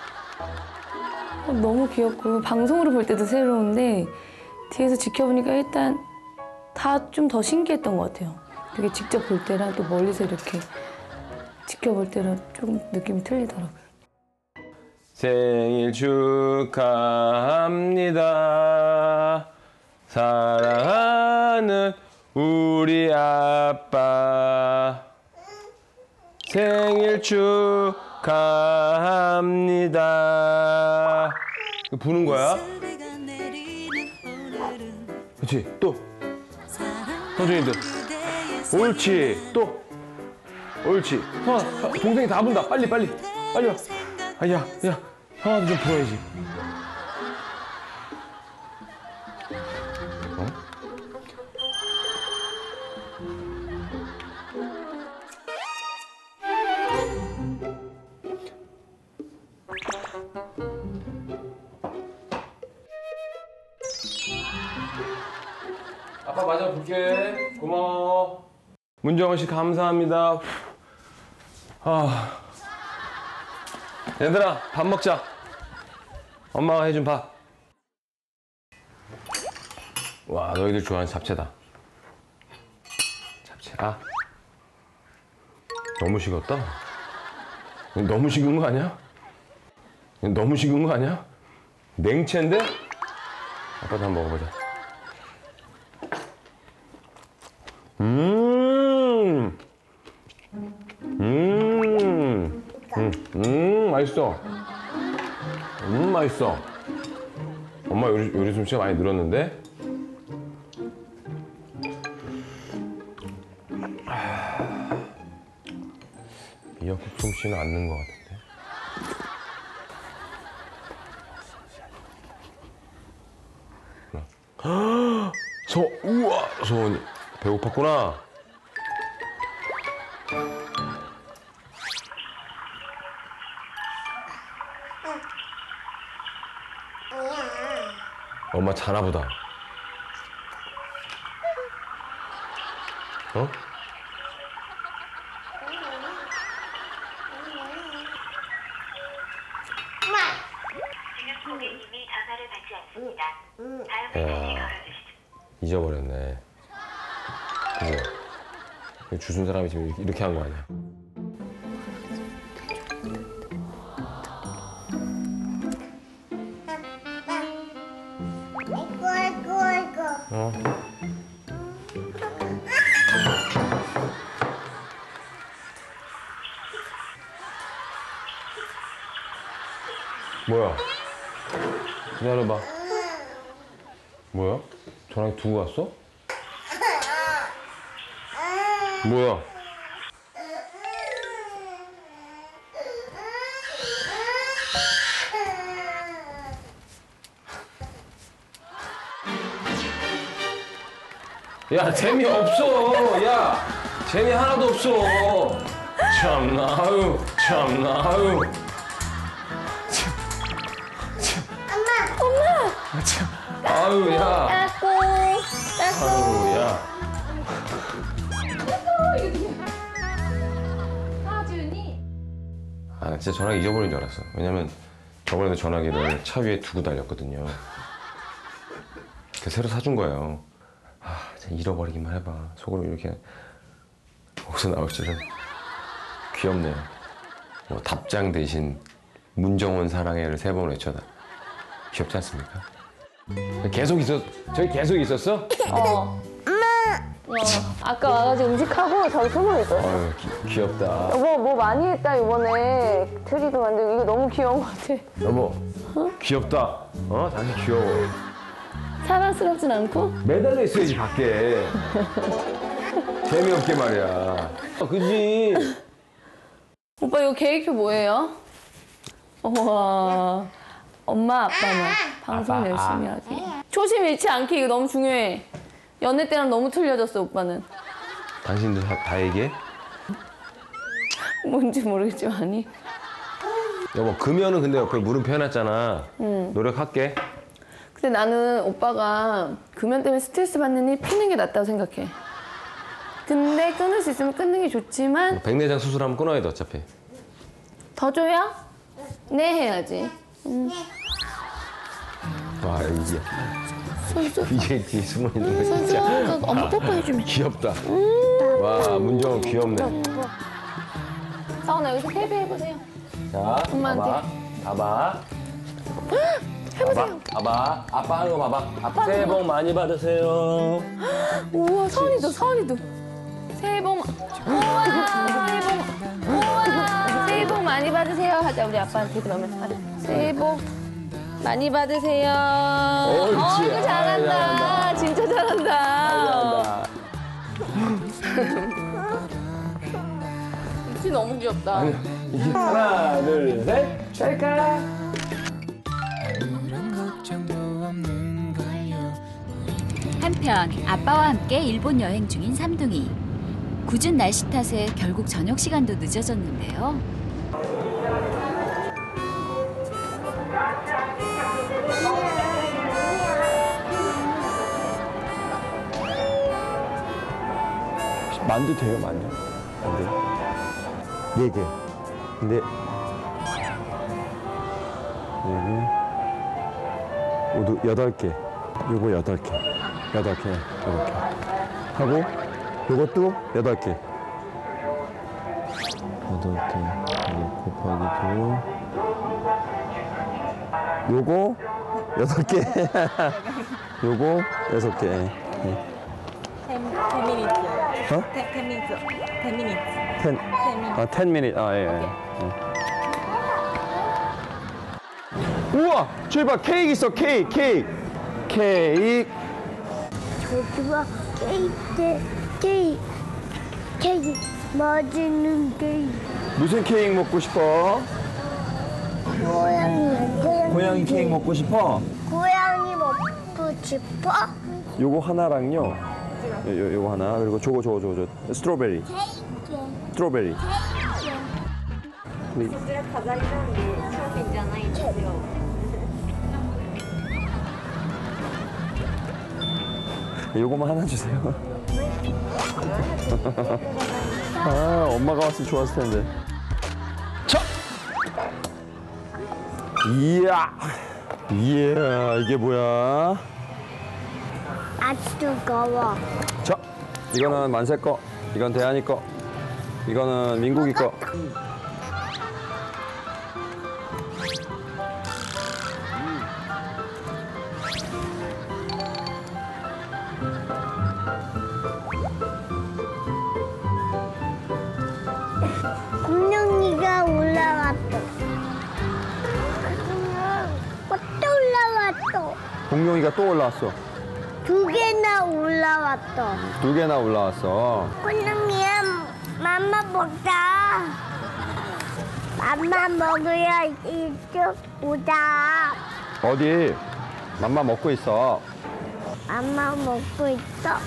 너무 귀엽고 방송으로 볼 때도 새로운데 뒤에서 지켜보니까 일단 다 좀 더 신기했던 것 같아요. 이렇게 직접 볼 때랑 또 멀리서 이렇게 지켜볼 때랑 조금 느낌이 틀리더라고요. 생일 축하합니다. 사랑하는 우리 아빠. 생일 축하합니다. 이거 부는 거야? 그렇지. 또. 서준이도. 옳지. 또. 옳지. 성아, 동생이 다 분다. 빨리 빨리. 빨리 와. 아, 야, 야. 성아도 좀 불어야지. 어? 아빠 맞아 볼게. 고마워. 문정원 씨 감사합니다. 아, 얘들아 밥 먹자. 엄마가 해준 밥. 와, 너희들 좋아하는 잡채다. 잡채. 아, 너무 식었다. 너무 식은 거 아니야? 너무 식은 거 아니야? 냉채인데? 아빠도 한번 먹어보자. 음, 음, 음, 음, 맛있어. 음, 맛있어. 엄마 요리, 요리 솜씨가 많이 늘었는데? 미역국 솜씨는 안 는 것 같은데? 서, 우와, 서원이 배고팠구나. 엄마 자나 보다. 어? 고객님이 전화를 받지 않습니다. 다음에 다시 걸어주시죠. 잊어버렸네. 그죠? 주순 사람이 지금 이렇게 한 거 아니야? 아이고 아이고 아이고. 어? 뭐야? 기다려봐. 뭐야? 전화기 두고 갔어? 뭐야? 야, 재미없어. 야, 재미 하나도 없어. 참나, 아유, 참나, 아유. 엄마. 참, 아유, 야. 까꿍. 아유, 야. 아, 나 진짜 전화기 잊어버린 줄 알았어. 왜냐면 저번에도 전화기를 차 위에 두고 달렸거든요. 그 새로 사준 거예요. 아, 진짜 잃어버리기만 해봐. 속으로 이렇게 거기서 나올 줄은. 귀엽네요. 뭐 답장 대신 문정원 사랑해를 세 번 외쳐다. 귀엽지 않습니까? 계속 있었, 저기 계속 있었어? 어. 어, 아까 와가지고 음식하고 저기 숨어 있었어. 아유, 기, 귀엽다. 여보, 뭐 많이 했다, 이번에. 트리도 만들고. 이거 너무 귀여운 것 같아. 여보, 어? 귀엽다. 어? 당신 귀여워. 사랑스럽진 않고? 매달려 있어야지, 밖에. 재미없게 말이야. 어, 그지? 오빠, 이거 계획표 뭐예요? 우와. 엄마, 아빠만. 방송 아빠, 열심히 아. 하기. 초심 잃지 않게, 이거 너무 중요해. 연애 때랑 너무 틀려졌어, 오빠는. 당신도 다, 다 얘기해? 뭔지 모르겠지만, 아니. 여보, 금연은 근데 옆에 물음표 해놨잖아. 응. 노력할게. 근데 나는 오빠가 금연 때문에 스트레스 받느니 피는 게 낫다고 생각해. 근데 끊을 수 있으면 끊는 게 좋지만 백내장 수술하면 끊어야 돼, 어차피. 더 줘요? 네 해야지. 응. 와, 이게. 손수. 이게 뒤에 숨어 있는 거 진짜. 손수. 엄마 뽀뽀해주면. 귀엽다. 음. 와, 문정원 귀엽네. 서원아, 여기서 세배 해보세요. 자, 엄마한테. 봐봐. 봐봐. 해보세요. 봐봐. 봐봐. 아빠 하는 거 봐봐. 아빠 새해 복 많이 받으세요. 우와, 서원이도, 서원이도. 새해 복, 우와, 새해 복, 우와, 새해 복 많이 받으세요. 하자, 우리 아빠한테 그러면. 하자. 새해 복 많이 받으세요. 옳지. 어, 이거 잘한다. 잘한다. 진짜 잘한다. 잘한다. 티 너무 귀엽다. 하나, 둘, 셋. 짤까? 한편 아빠와 함께 일본 여행 중인 삼둥이. 궂은 날씨 탓에 결국 저녁 시간도 늦어졌는데요. 만두 돼요, 만두? 안 돼요? 네 개. 근데 네 개. 모두 여덟 개. 요거 여덟 개. 여덟 개. 여덟 개. 하고 요것도 여덟 개. 여덟 개. 이거 곱하기 두. 요거 여섯 개. 요거 여섯 개. 네. ten minutes. 어? ten minutes. ten minutes. 텐, 아, 텐 미닛. 아, 예, 예. 예. 우와! 저기 봐, 케이크 있어, 케이크, 케이크. 케이크. 저기 봐, 케이크, 케이크, 케이크, 맛있는 케이크. 무슨 케이크 먹고 싶어? 고양이, 고양이. 고양이 케이크 먹고 싶어? 고양이 먹고 싶어? 요거 하나랑요. 요, 요, 요거 하나. 그리고 저거, 저거, 저거, 저거. 스트로베리. 스트로베리. 네. 요거만 하나 주세요. 아, 엄마가 왔으면 좋았을 텐데. 자! 이야! 이야, 이게 뭐야? 아, 뜨거워. 자, 이거는 만세 거, 이건 대한이 거, 이거는 민국이 거. 공룡이가 올라왔어. 또 올라왔어. 공룡이가 또 올라왔어. 두 개나 올라왔어. 두 개나 올라왔어. 공룡이야, 맘마 먹자. 맘마 먹어야 이쪽 오자. 어디? 맘마 먹고 있어. 맘마 먹고 있어.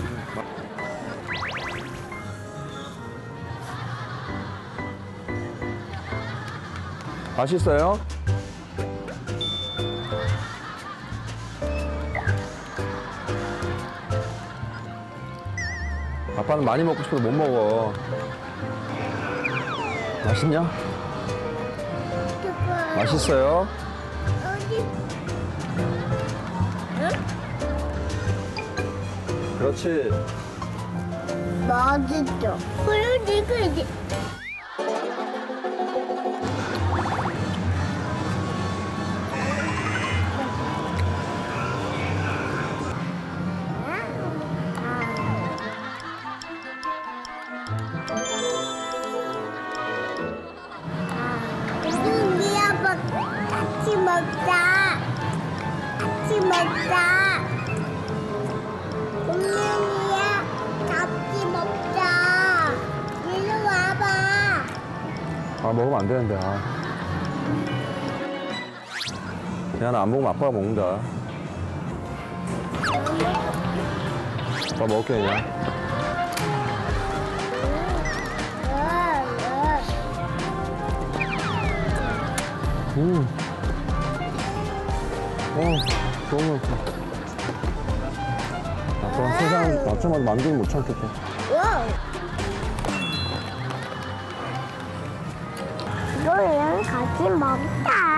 맛있어요? 아빠는 많이 먹고 싶어도 못 먹어. 맛있냐? 맛있어요? 어디? 그렇지. 맛있죠. 그리고 이거 이제. 공룡이야, 같이 먹자. 같이 먹자. 공룡이야, 같이 먹자. 이리 와봐. 아, 먹으면 안 되는데. 아. 그냥 안 먹으면 아빠가 먹는다. 아빠 먹을게, 그냥. 음. 어, 너무 맛있어. 아빠가 세상 낮자마자 만두는 못 참겠다. 와. 이거랑 같이 먹자.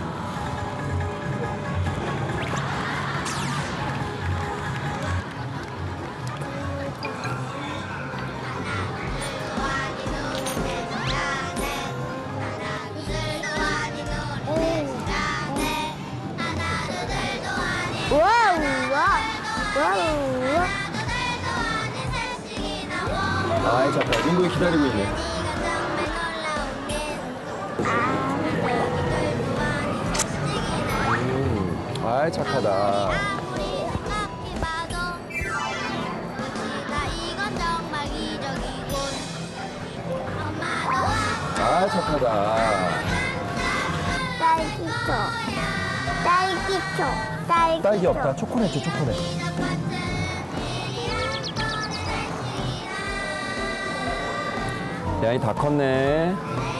우와, 우와, 우와, 우와. 아이, 잠깐. 민국이 기다리고 있네. 음, 아이, 착하다. 이건 정말 기적이 착하다. 딸기초. 딸기초. 딸기초. 딸기 없다. 초콜릿 줘, 초콜릿. 야이 다 컸네.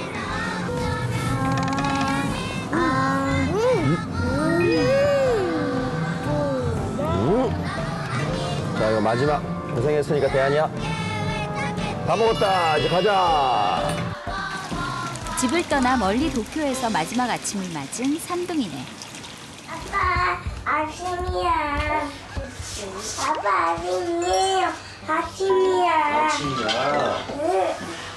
자, 이거 마지막. 고생했으니까 대안이야. 다 먹었다. 이제 가자. 집을 떠나 멀리 도쿄에서 마지막 아침을 맞은 삼둥이네. 아빠, 아침이야. 아빠, 아침이에요. 아침이야. 아침이야. 응.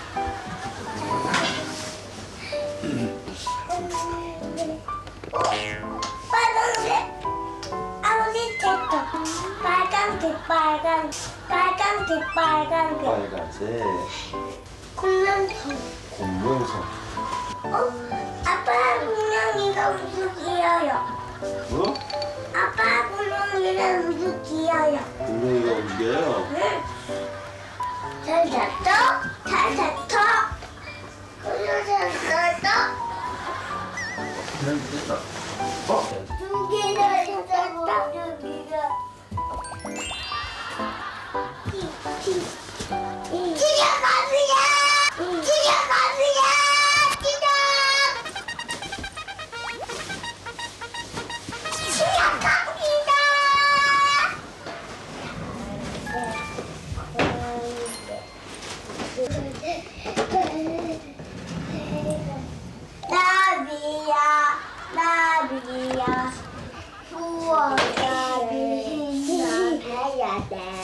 빨간색. 아버지 됐어. 빨간색, 빨간. 빨간색, 빨간색. 빨간색. 공룡소. 공룡소. 어? 아빠 공룡이가 움직여요. 뭐? 아빠 공룡이가 움직여요. 공룡이가 움직여요? 응. 잘 잤어? 잘 잤어? 공룡 잘 잤어? 그냥 됐다. 어? 두 개나 잤다. 두 개가. 기적 가수야! 기적 가수야! 기적! 기적 가수다! 나비야, 나비야, 부엌가 빛나야 돼.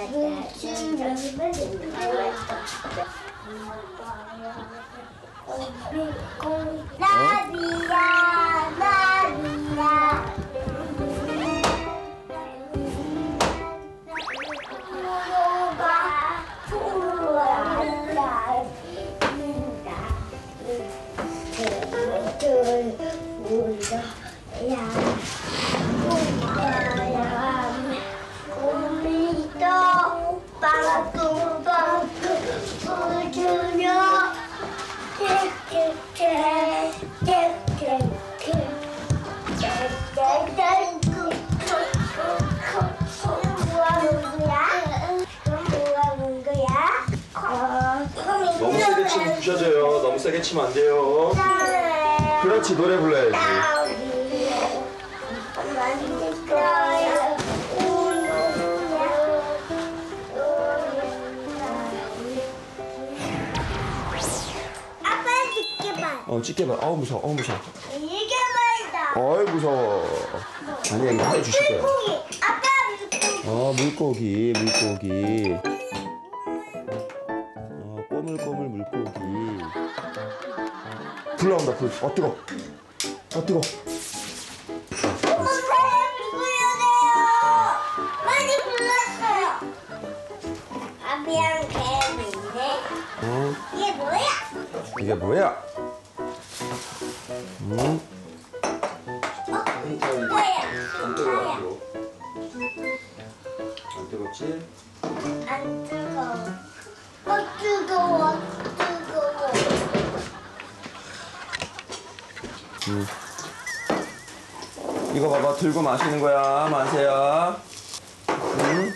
나비야, 나비야. 부모가 부모가 곰이도 빵꾸빵꾸 부주며 너무 세게 치면 부셔져요. 너무 세게 치면 안 돼요. 그렇지, 노래 불러야지. 아빠 집게발. 어, 찌개봐. 어우, 무서워. 어우, 무서워. 이게 말이다. 어이, 무서워. 아니야, 이거 해주실 거야. 물고기. 아빠 물고기. 어, 물고기, 물고기. 어, 꼬물꼬물 물고기. 불 나온다, 불. 어, 뜨거. 어, 뜨거. 엄마 사람 불러야 돼요. 많이 불렀어요. 아비랑 개미인데. 어, 이게 뭐야? 이게 뭐야? 음, 뭐야? 안 뜨거워. 안 뜨겁지? 안 뜨거워. 어 뜨거워. 뜨거워. 음. 이거 봐봐, 들고 마시는 거야, 마세야. 음.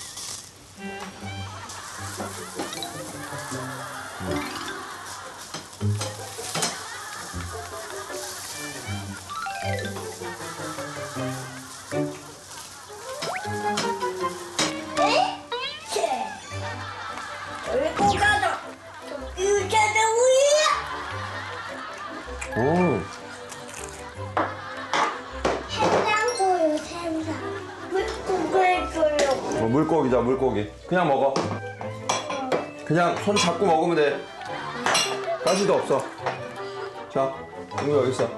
에? 切. 물고 가자. 유자는 우유야. 오, 생강구유 생강. 물고기를 줘요. 어, 물고기자, 물고기. 그냥 먹어. 그냥 손 잡고 먹으면 돼. 가시도 없어. 자, 이거 여기 있어.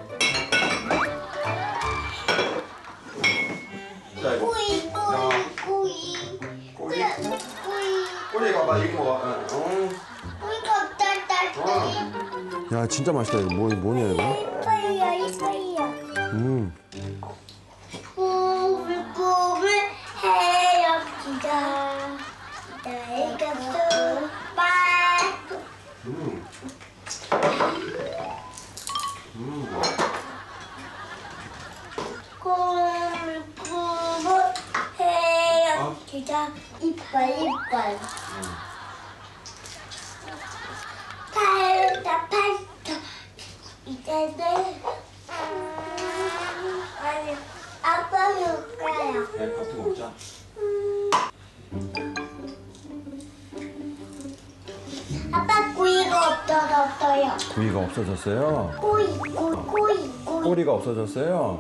자, 이거. 꾸이 꾸이 꾸이. 꼬리. 꾸이. 꼬리 봐봐, 이거 먹어. 응. 꾸이가 딸딸. 야, 진짜 맛있다. 이거 뭐, 뭐냐, 이거? 이뻐요 이뻐요. 음. 꾸물꾸물 헤엄치자. 내가 또 빠. 음. 꿀꿀 해요. 기자 이빨 이빨. 팔다 팔다 이제는 아니 아빠 먹어요. 네, 밥도 먹자. 아빠 구이가 없어졌어요. 구이가 없어졌어요? 구이 구이 구이 구이. 꼬리가 없어졌어요?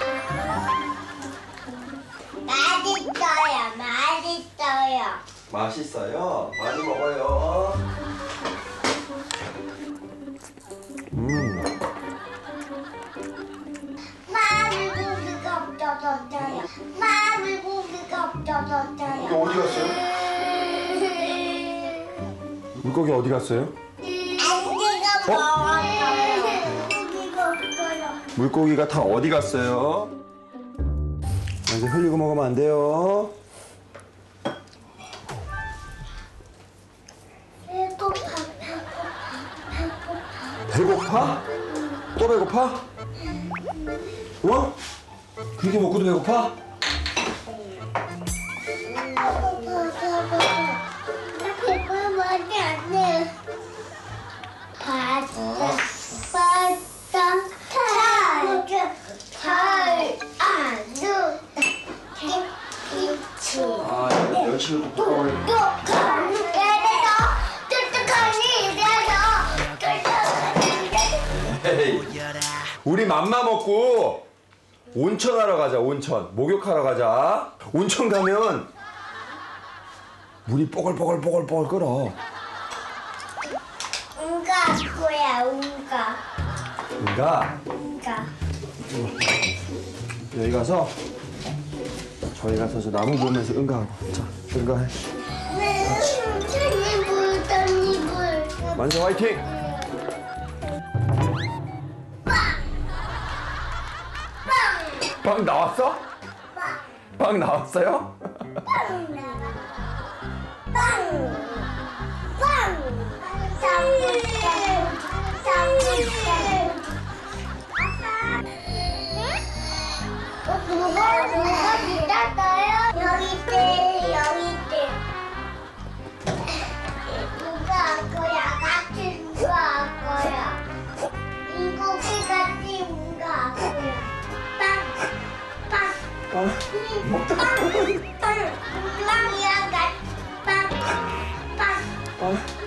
맛있어요. 맛있어요. 맛있어요? 많이 먹어요. 음. 마늘고기가 없어졌어요. 마늘고기가 없어졌어요. 이거 어디 갔어요? 물고기 어디 갔어요? 안개가 먹었어요. 고기가 없어요. 물고기가 다 어디 갔어요? 이제 흘리고 먹으면 안 돼요. 배고파. 배고파? 또 배고파? 어? 그렇게 먹고도 배고파? 배고파지 않네. 바다, 바다, 달, 달, 안주, 김치. 아, 멸치를 볶아버려. 똑똑한 입에서, 똑똑한 입에서, 똑똑한 입에서. 헤이, 우리 맘마 먹고 온천하러 가자. 온천 목욕하러 가자. 온천 가면 물이 뽀글뽀글뽀글뽀글 끓어. 응가 거야, 응가. 그러니까 응가. 여기 가서 저희 가서 저 나무 보면서 응가하고. 자, 응가해. 천이불, 천이불. 만세 화이팅! 빵 나왔어? 빵 나왔어요? 빵! 빵! 짱짱! 짱짱! 아빠! 누가 누가 믿었어요? 여기 있대, 여기 있대. 누가 할 거야? 같이 누가 할 거야? 인고기 같이 누가 할 거야? 빵! 빵! 빵! 빵! 빵! 빵이야, 같이 빵! 빵! 빵!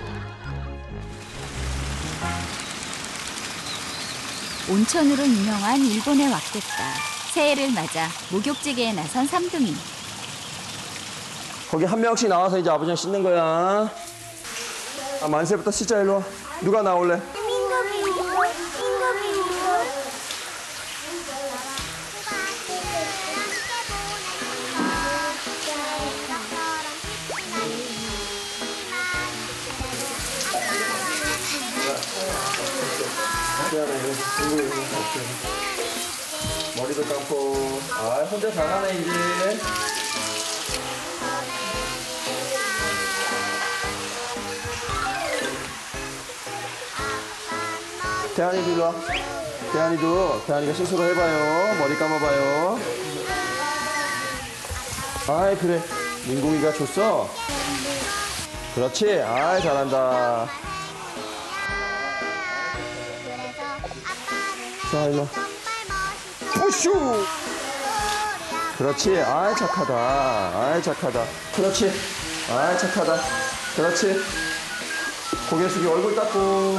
온천으로 유명한 일본에 왔겠다. 새해를 맞아 목욕지게에 나선 삼둥이. 거기 한 명씩 나와서 이제 아버지랑 씻는 거야. 아, 만세부터 씻자. 일로 와. 누가 나올래? 머리도 감고. 아, 혼자 잘하네 이제. 대한이도 일로 와. 대한이도, 대한이가 스스로 해봐요. 머리 감아봐요. 아이, 그래. 민국이가 줬어. 그렇지. 아이, 잘한다. 자, 일로 와. 오슈! 그렇지. 아이, 착하다. 아이, 착하다. 그렇지. 아이, 착하다. 그렇지. 고개 숙이 얼굴 닦고.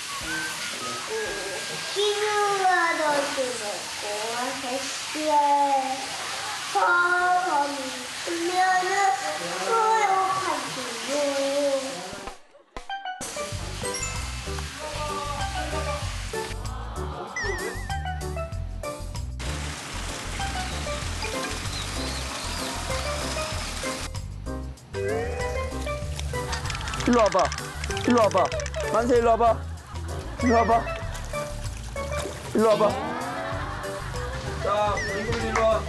기누가 너도 먹고 했기에 사람이 있으면은 소용하지요. 일로 와봐. 일로 와봐. 만세 일로 와봐. 일로 와봐. 일로 와봐. 자, 민국이 일로 와.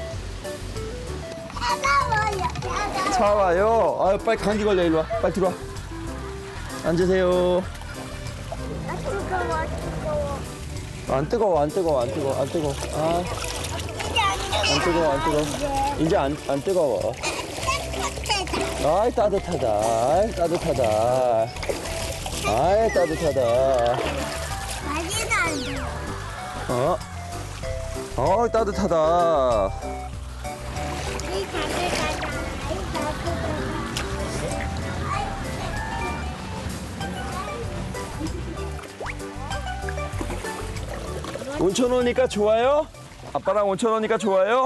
차가워요. 차와요. 아유, 빨리 감기 걸려. 일로 와. 빨리 들어와. 앉으세요. 뜨거워, 뜨거워. 안 뜨거워, 안 뜨거워, 안 뜨거워, 안 뜨거워. 아, 안 뜨거워, 안 뜨거워. 이제 안, 안 뜨거워. 아이, 따뜻하다. 아이, 따뜻하다. 아이, 따뜻하다. 어? 어, 따뜻하다. 온천 오니까 좋아요? 아빠랑 온천 오니까 좋아요?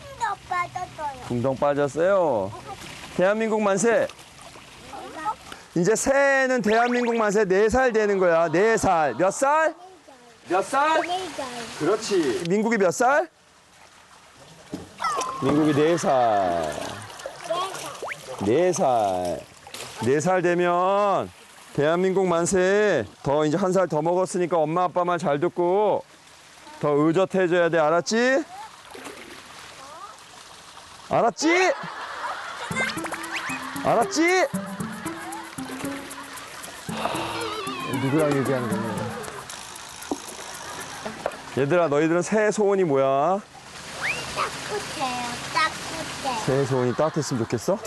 붕덩 빠졌어요. 대한민국 만세. 이제 새해는 대한민국 만세 네 살 되는 거야. 네 살. 몇 살? 몇 살? 그렇지. 민국이 몇 살? 민국이 네 살. 네 살. 네 살 되면 대한민국 만세. 더 이제 한 살 더 먹었으니까 엄마 아빠 말 잘 듣고 더 의젓해져야 돼. 알았지? 알았지? 알았지? 누구랑 얘기하는 거냐? 얘들아, 너희들은 새해 소원이 뭐야? 따뜻해요, 따뜻해. 새해 소원이 따뜻했으면 좋겠어?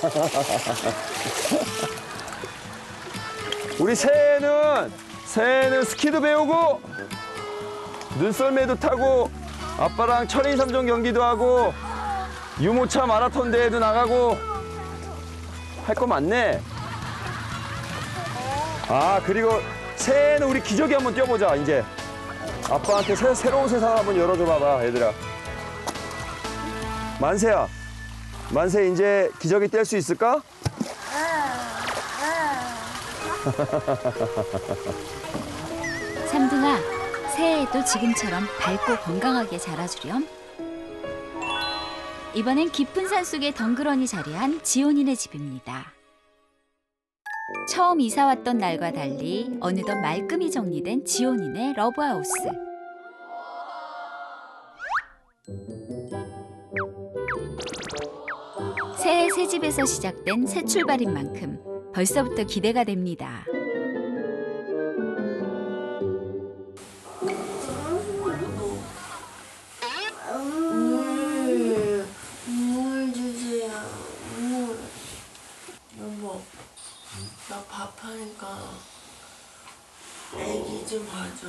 우리 새해는 새해는 스키도 배우고 눈썰매도 타고 아빠랑 철인 삼 종 경기도 하고 유모차 마라톤 대회도 나가고 할 거 많네. 아, 그리고 새해는 우리 기저귀 한번 뛰어보자. 이제 아빠한테 새, 새로운 세상을 한번 열어줘 봐봐, 얘들아. 만세야, 만세 이제 기저귀 뗄 수 있을까? 삼둥아, 새해에도 지금처럼 밝고 건강하게 자라주렴. 이번엔 깊은 산속에 덩그러니 자리한 지온이네 집입니다. 처음 이사 왔던 날과 달리 어느덧 말끔히 정리된 지온이네 러브하우스. 새해 새 집에서 시작된 새 출발인 만큼 벌써부터 기대가 됩니다. 물, 물 주세요. 물. 여보, 나 밥하니까 애기 좀 봐줘.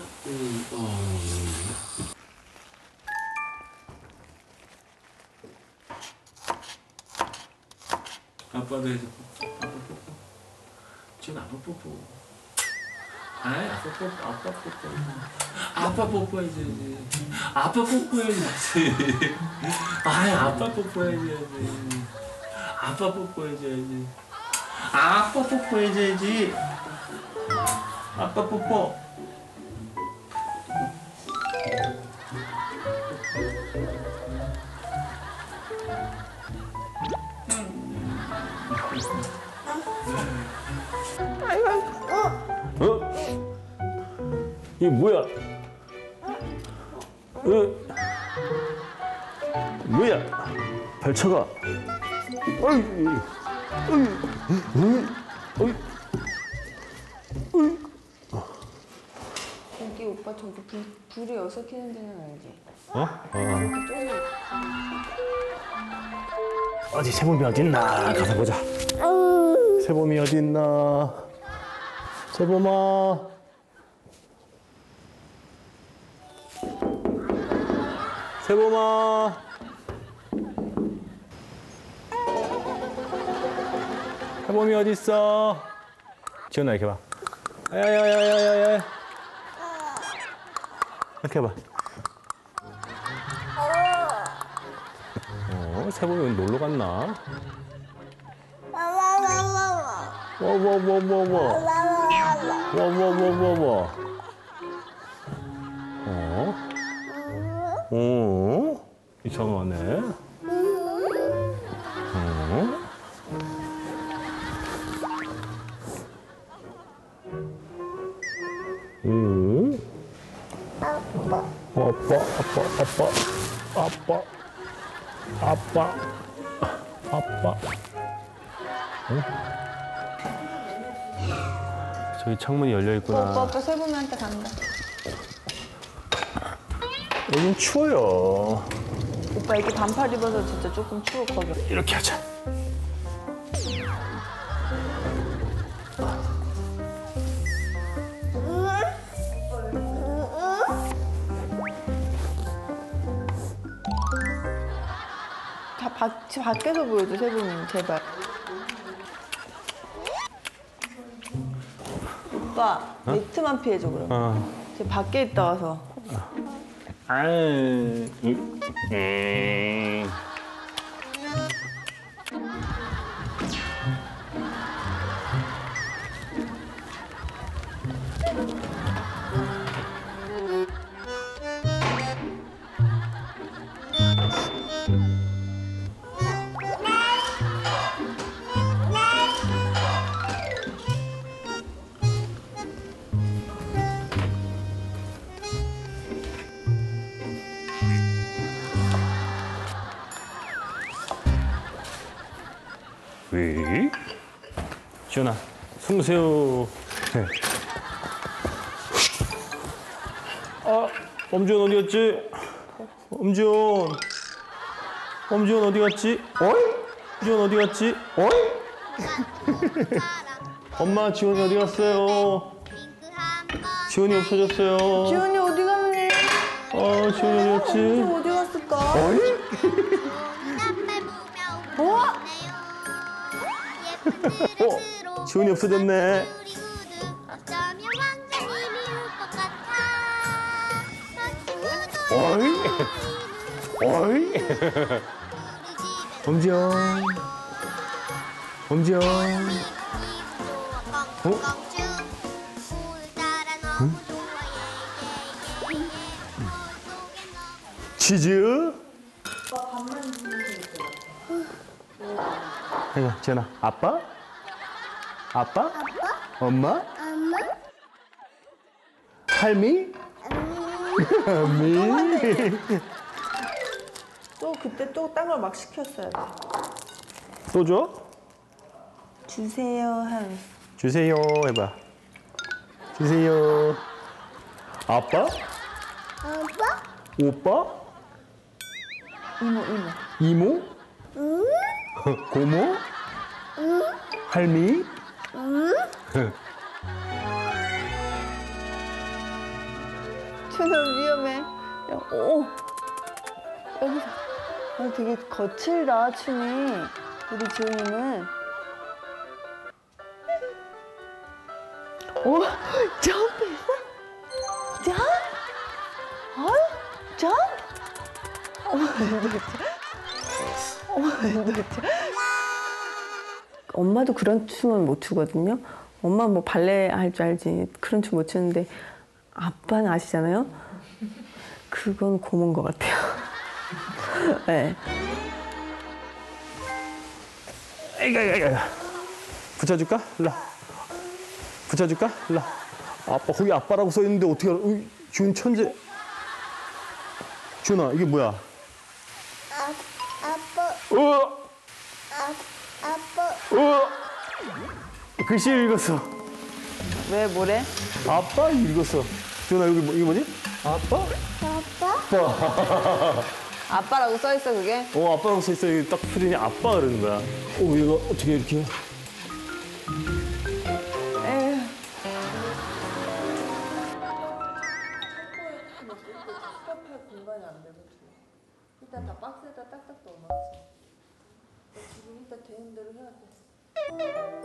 아빠도 해줘. 아빠 뽀뽀. 지금 아빠 뽀뽀. 아이, 아빠 뽀뽀, 아빠 뽀뽀. 아빠 뽀뽀해줘야지. 아빠 뽀뽀해줘야지. 아이, 아빠 뽀뽀해줘야지. 아빠 뽀뽀해줘야지. 아빠 뽀뽀해줘야지. 아빠 뽀뽀. 어? 이게 뭐야? 어? 뭐야? 발차가. 어이, 어이, 어이, 어이. 여기 오빠 저기 불, 불이 여기서 켜는 데는 알지? 어? 어. 어디 새봄이 어딨나 가서 보자. 새봄이 어딨나. 새봄아. 새봄아. 새봄이 어딨어? 지훈아 이렇게 봐. 야야야야야야. 이렇게 봐. 어, 새봄이 놀러 갔나? 와와와와와. 와와와와와. 어? 어? 이상하네. 어? 응? 아빠. 아빠, 아빠, 아빠, 아빠, 아빠, 아빠. 응? 저기 창문이 열려 있구나. 오빠, 오빠 새봄이한테 간다. 여긴 추워요. 오빠 이렇게 반팔 입어서 진짜 조금 추웠거든. 이렇게 하자. 다 밖, 밖에서 보여줘, 세범이 제발. 오빠 어? 네트만 피해줘 그럼. 어. 제 밖에 있다 와서. 아, 음. 음. 왜? 지연아, 숨 쉬세요. 네. 아, 엄지원 어디 갔지? 엄지원. 엄지원 어디 갔지? 어이? 지원 어디 갔지? 어이? 엄마, 지원이 어디 갔어요? 지원이 없어졌어요. 지훈이 어디 갔니? 아, 지원이 어디 갔지? 어디 갔을까? 어이? 어? 어? 지원이 없어졌네. 어이? 어이? 엄지영. 엄지영. 어? 응? 치즈? 야, 지연아, 아빠? 아빠? 엄마? 엄마? 할미? 할미? 또 그때 또 딴 걸 막 시켰어야 돼. 또 줘? 주세요 한. 주세요 해봐. 주세요. 아빠? 아빠? 오빠? 이모 이모. 이모? 응? 고모? 응? 할미? 응? 춘우 위험해. 야, 오. 여기서. 아, 되게 거칠다 춤이. 우리 지훈이는. 오, 점프했어? 점? 어? 점? 어머, 너 어머, 너 엄마도 그런 춤은 못 추거든요. 엄마 뭐 발레 할 줄 알지 그런 춤 못 추는데 아빠는 아시잖아요. 그건 고문 것 같아요. 네. 에이가, 에이가, 에이가. 붙여줄까? 일로 와. 붙여줄까? 일로 와. 아빠, 거기 아빠라고 써있는데 어떻게 알아? 으이, 지훈 천재. 지훈아, 이게 뭐야? 아, 아빠. 어! 아, 아빠. 어! 글씨 읽었어. 왜, 뭐래? 아빠 읽었어. 지훈아, 여기 뭐, 이게 뭐지? 아빠? 아빠? 아빠. 아빠라고 써있어, 그게? 어, 아빠라고 써있어. 여기 딱 표정이 아빠 그러는 거야. 어, 얘가 어떻게 이렇게. 에휴. 일단 다 박스에다 딱딱 넣어놨어. 지금 일단 되는 대로 해야 돼.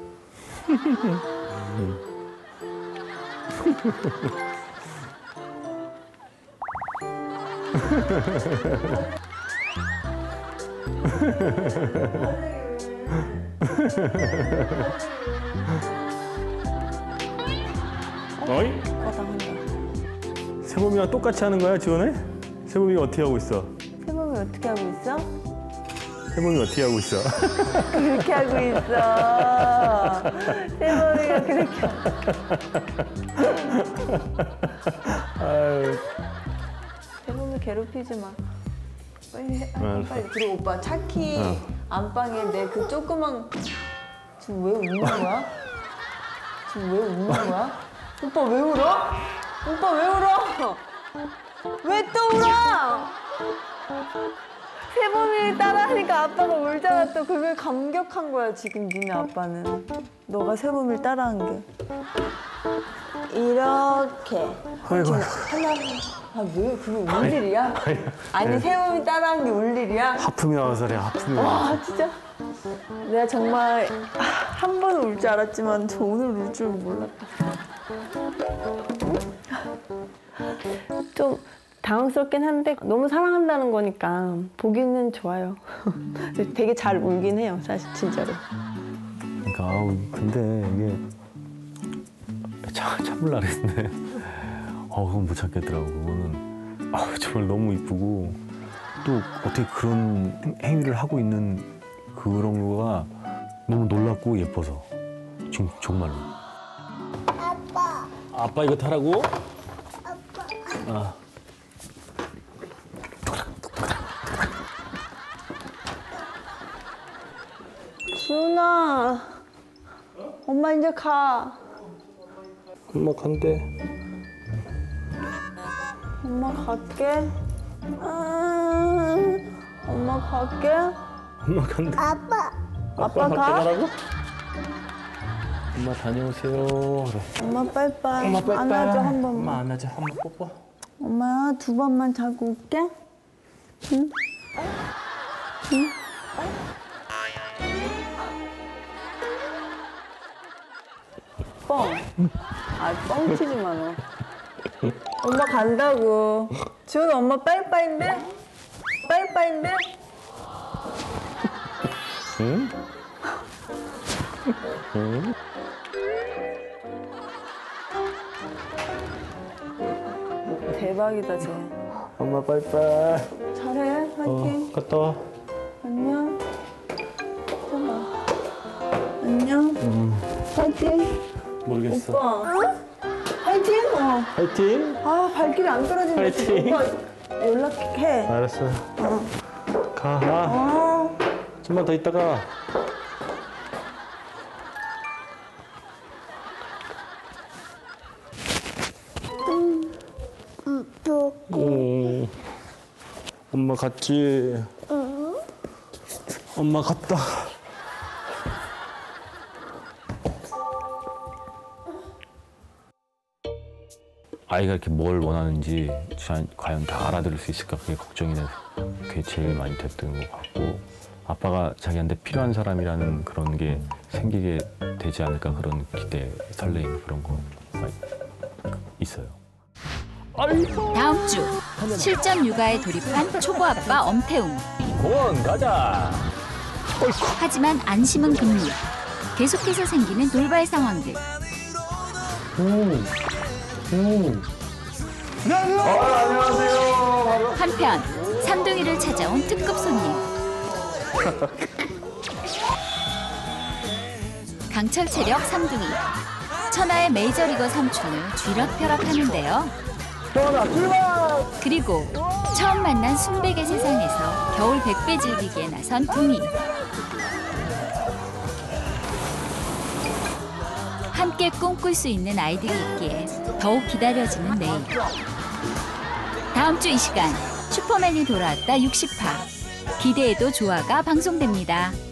어이? 거당한다. 세범이랑 똑같이 하는 거야, 지원해? 세범이가 어떻게 하고 있어? 세범이 어떻게 하고 있어? 세범이 어떻게 하고 있어? 그렇게 하고 있어. 세범이가 그렇게. 아유. 세범이 괴롭히지 마. 빨리 해. 아, 알았어. 빨리. 그리고 오빠 차키 어. 안방에 내 그 조그만. 지금 왜 웃는 거야? 지금 왜 웃는 거야? 오빠 왜 울어? 오빠 왜 울어? 왜 또 울어? 세범이 따라하니까 아빠가 울잖아. 또 그걸 감격한 거야 지금 니네 아빠는. 너가 세범이를 따라한 게. 이렇게. 아이고. 하나. 아 왜 그게 울 일이야? 아니 세범이 따라한 게 울 일이야? 하품이 와서 그래. 하품이 와서. 와 진짜. 내가 정말 한 번은 울 줄 알았지만 저 오늘 울 줄 몰랐다. 좀 당황스럽긴 한데 너무 사랑한다는 거니까 보기는 좋아요. 되게 잘 울긴 해요, 사실 진짜로. 그러니까 아우, 근데 이게 참, 참을라 그랬는데 어 그건 못 참겠더라고. 그거는 아 정말 너무 이쁘고 또 어떻게 그런 행- 행위를 하고 있는 그런 거가 너무 놀랍고 예뻐서 지금 정말로. 아빠. 아빠 이거 타라고? 아. 지훈아, 엄마 이제 가. 엄마 간대. 엄마 갈게. 음, 엄마 갈게. 엄마 간대. 아빠. 아빠 밖에 가? 가라고? 엄마 다녀오세요. 그래. 엄마 빠이빠이. 엄마 빠이빠이. 안아줘 한 번만. 엄마 안아줘. 한 번 뽀뽀. 엄마야 두 번만 자고 올게. 응? 응? 뻥. 아, 뻥치지 마, 너. 엄마 간다고. 지훈아, 엄마 빠이빠이인데? 빠이빠이인데? 응? 응? 대박이다, 쟤. 엄마 빠이빠이. 잘해, 화이팅. 어, 갔다 와. 안녕. 봐봐. 안녕. 음, 화이팅. 모르겠어. 오빠. 화이팅? 어. 파이팅. 아, 발길이 안 떨어진다. 화이팅. 오빠 연락해. 알았어. 어. 가. 가. 어. 좀만 더 있다가. 음, 엄마 갔지. 엄마 갔다. 아이가 이렇게 뭘 원하는지 자- 과연 다 알아들을 수 있을까 그게 걱정이 돼. 그게 제일 많이 됐던 것 같고 아빠가 자기한테 필요한 사람이라는 그런 게 생기게 되지 않을까 그런 기대, 설레임 그런 거 많이 있어요. 다음 주 실전 육아에 돌입한 초보 아빠 엄태웅. 공원 가자. 하지만 안심은 금물. 계속해서 생기는 돌발 상황들. 음. 음. 안녕하세요. 한편 삼둥이를 찾아온 특급 손님. 강철 체력 삼둥이. 천하의 메이저리거 삼촌을 쥐락펴락하는데요. 그리고 처음 만난 순백의 세상에서 겨울 백배 즐기기에 나선 둥이. 함께 꿈꿀 수 있는 아이들이 있기에 더욱 기다려지는 내일. 다음 주 이 시간 슈퍼맨이 돌아왔다 육십 화. 기대해도 좋아가 방송됩니다.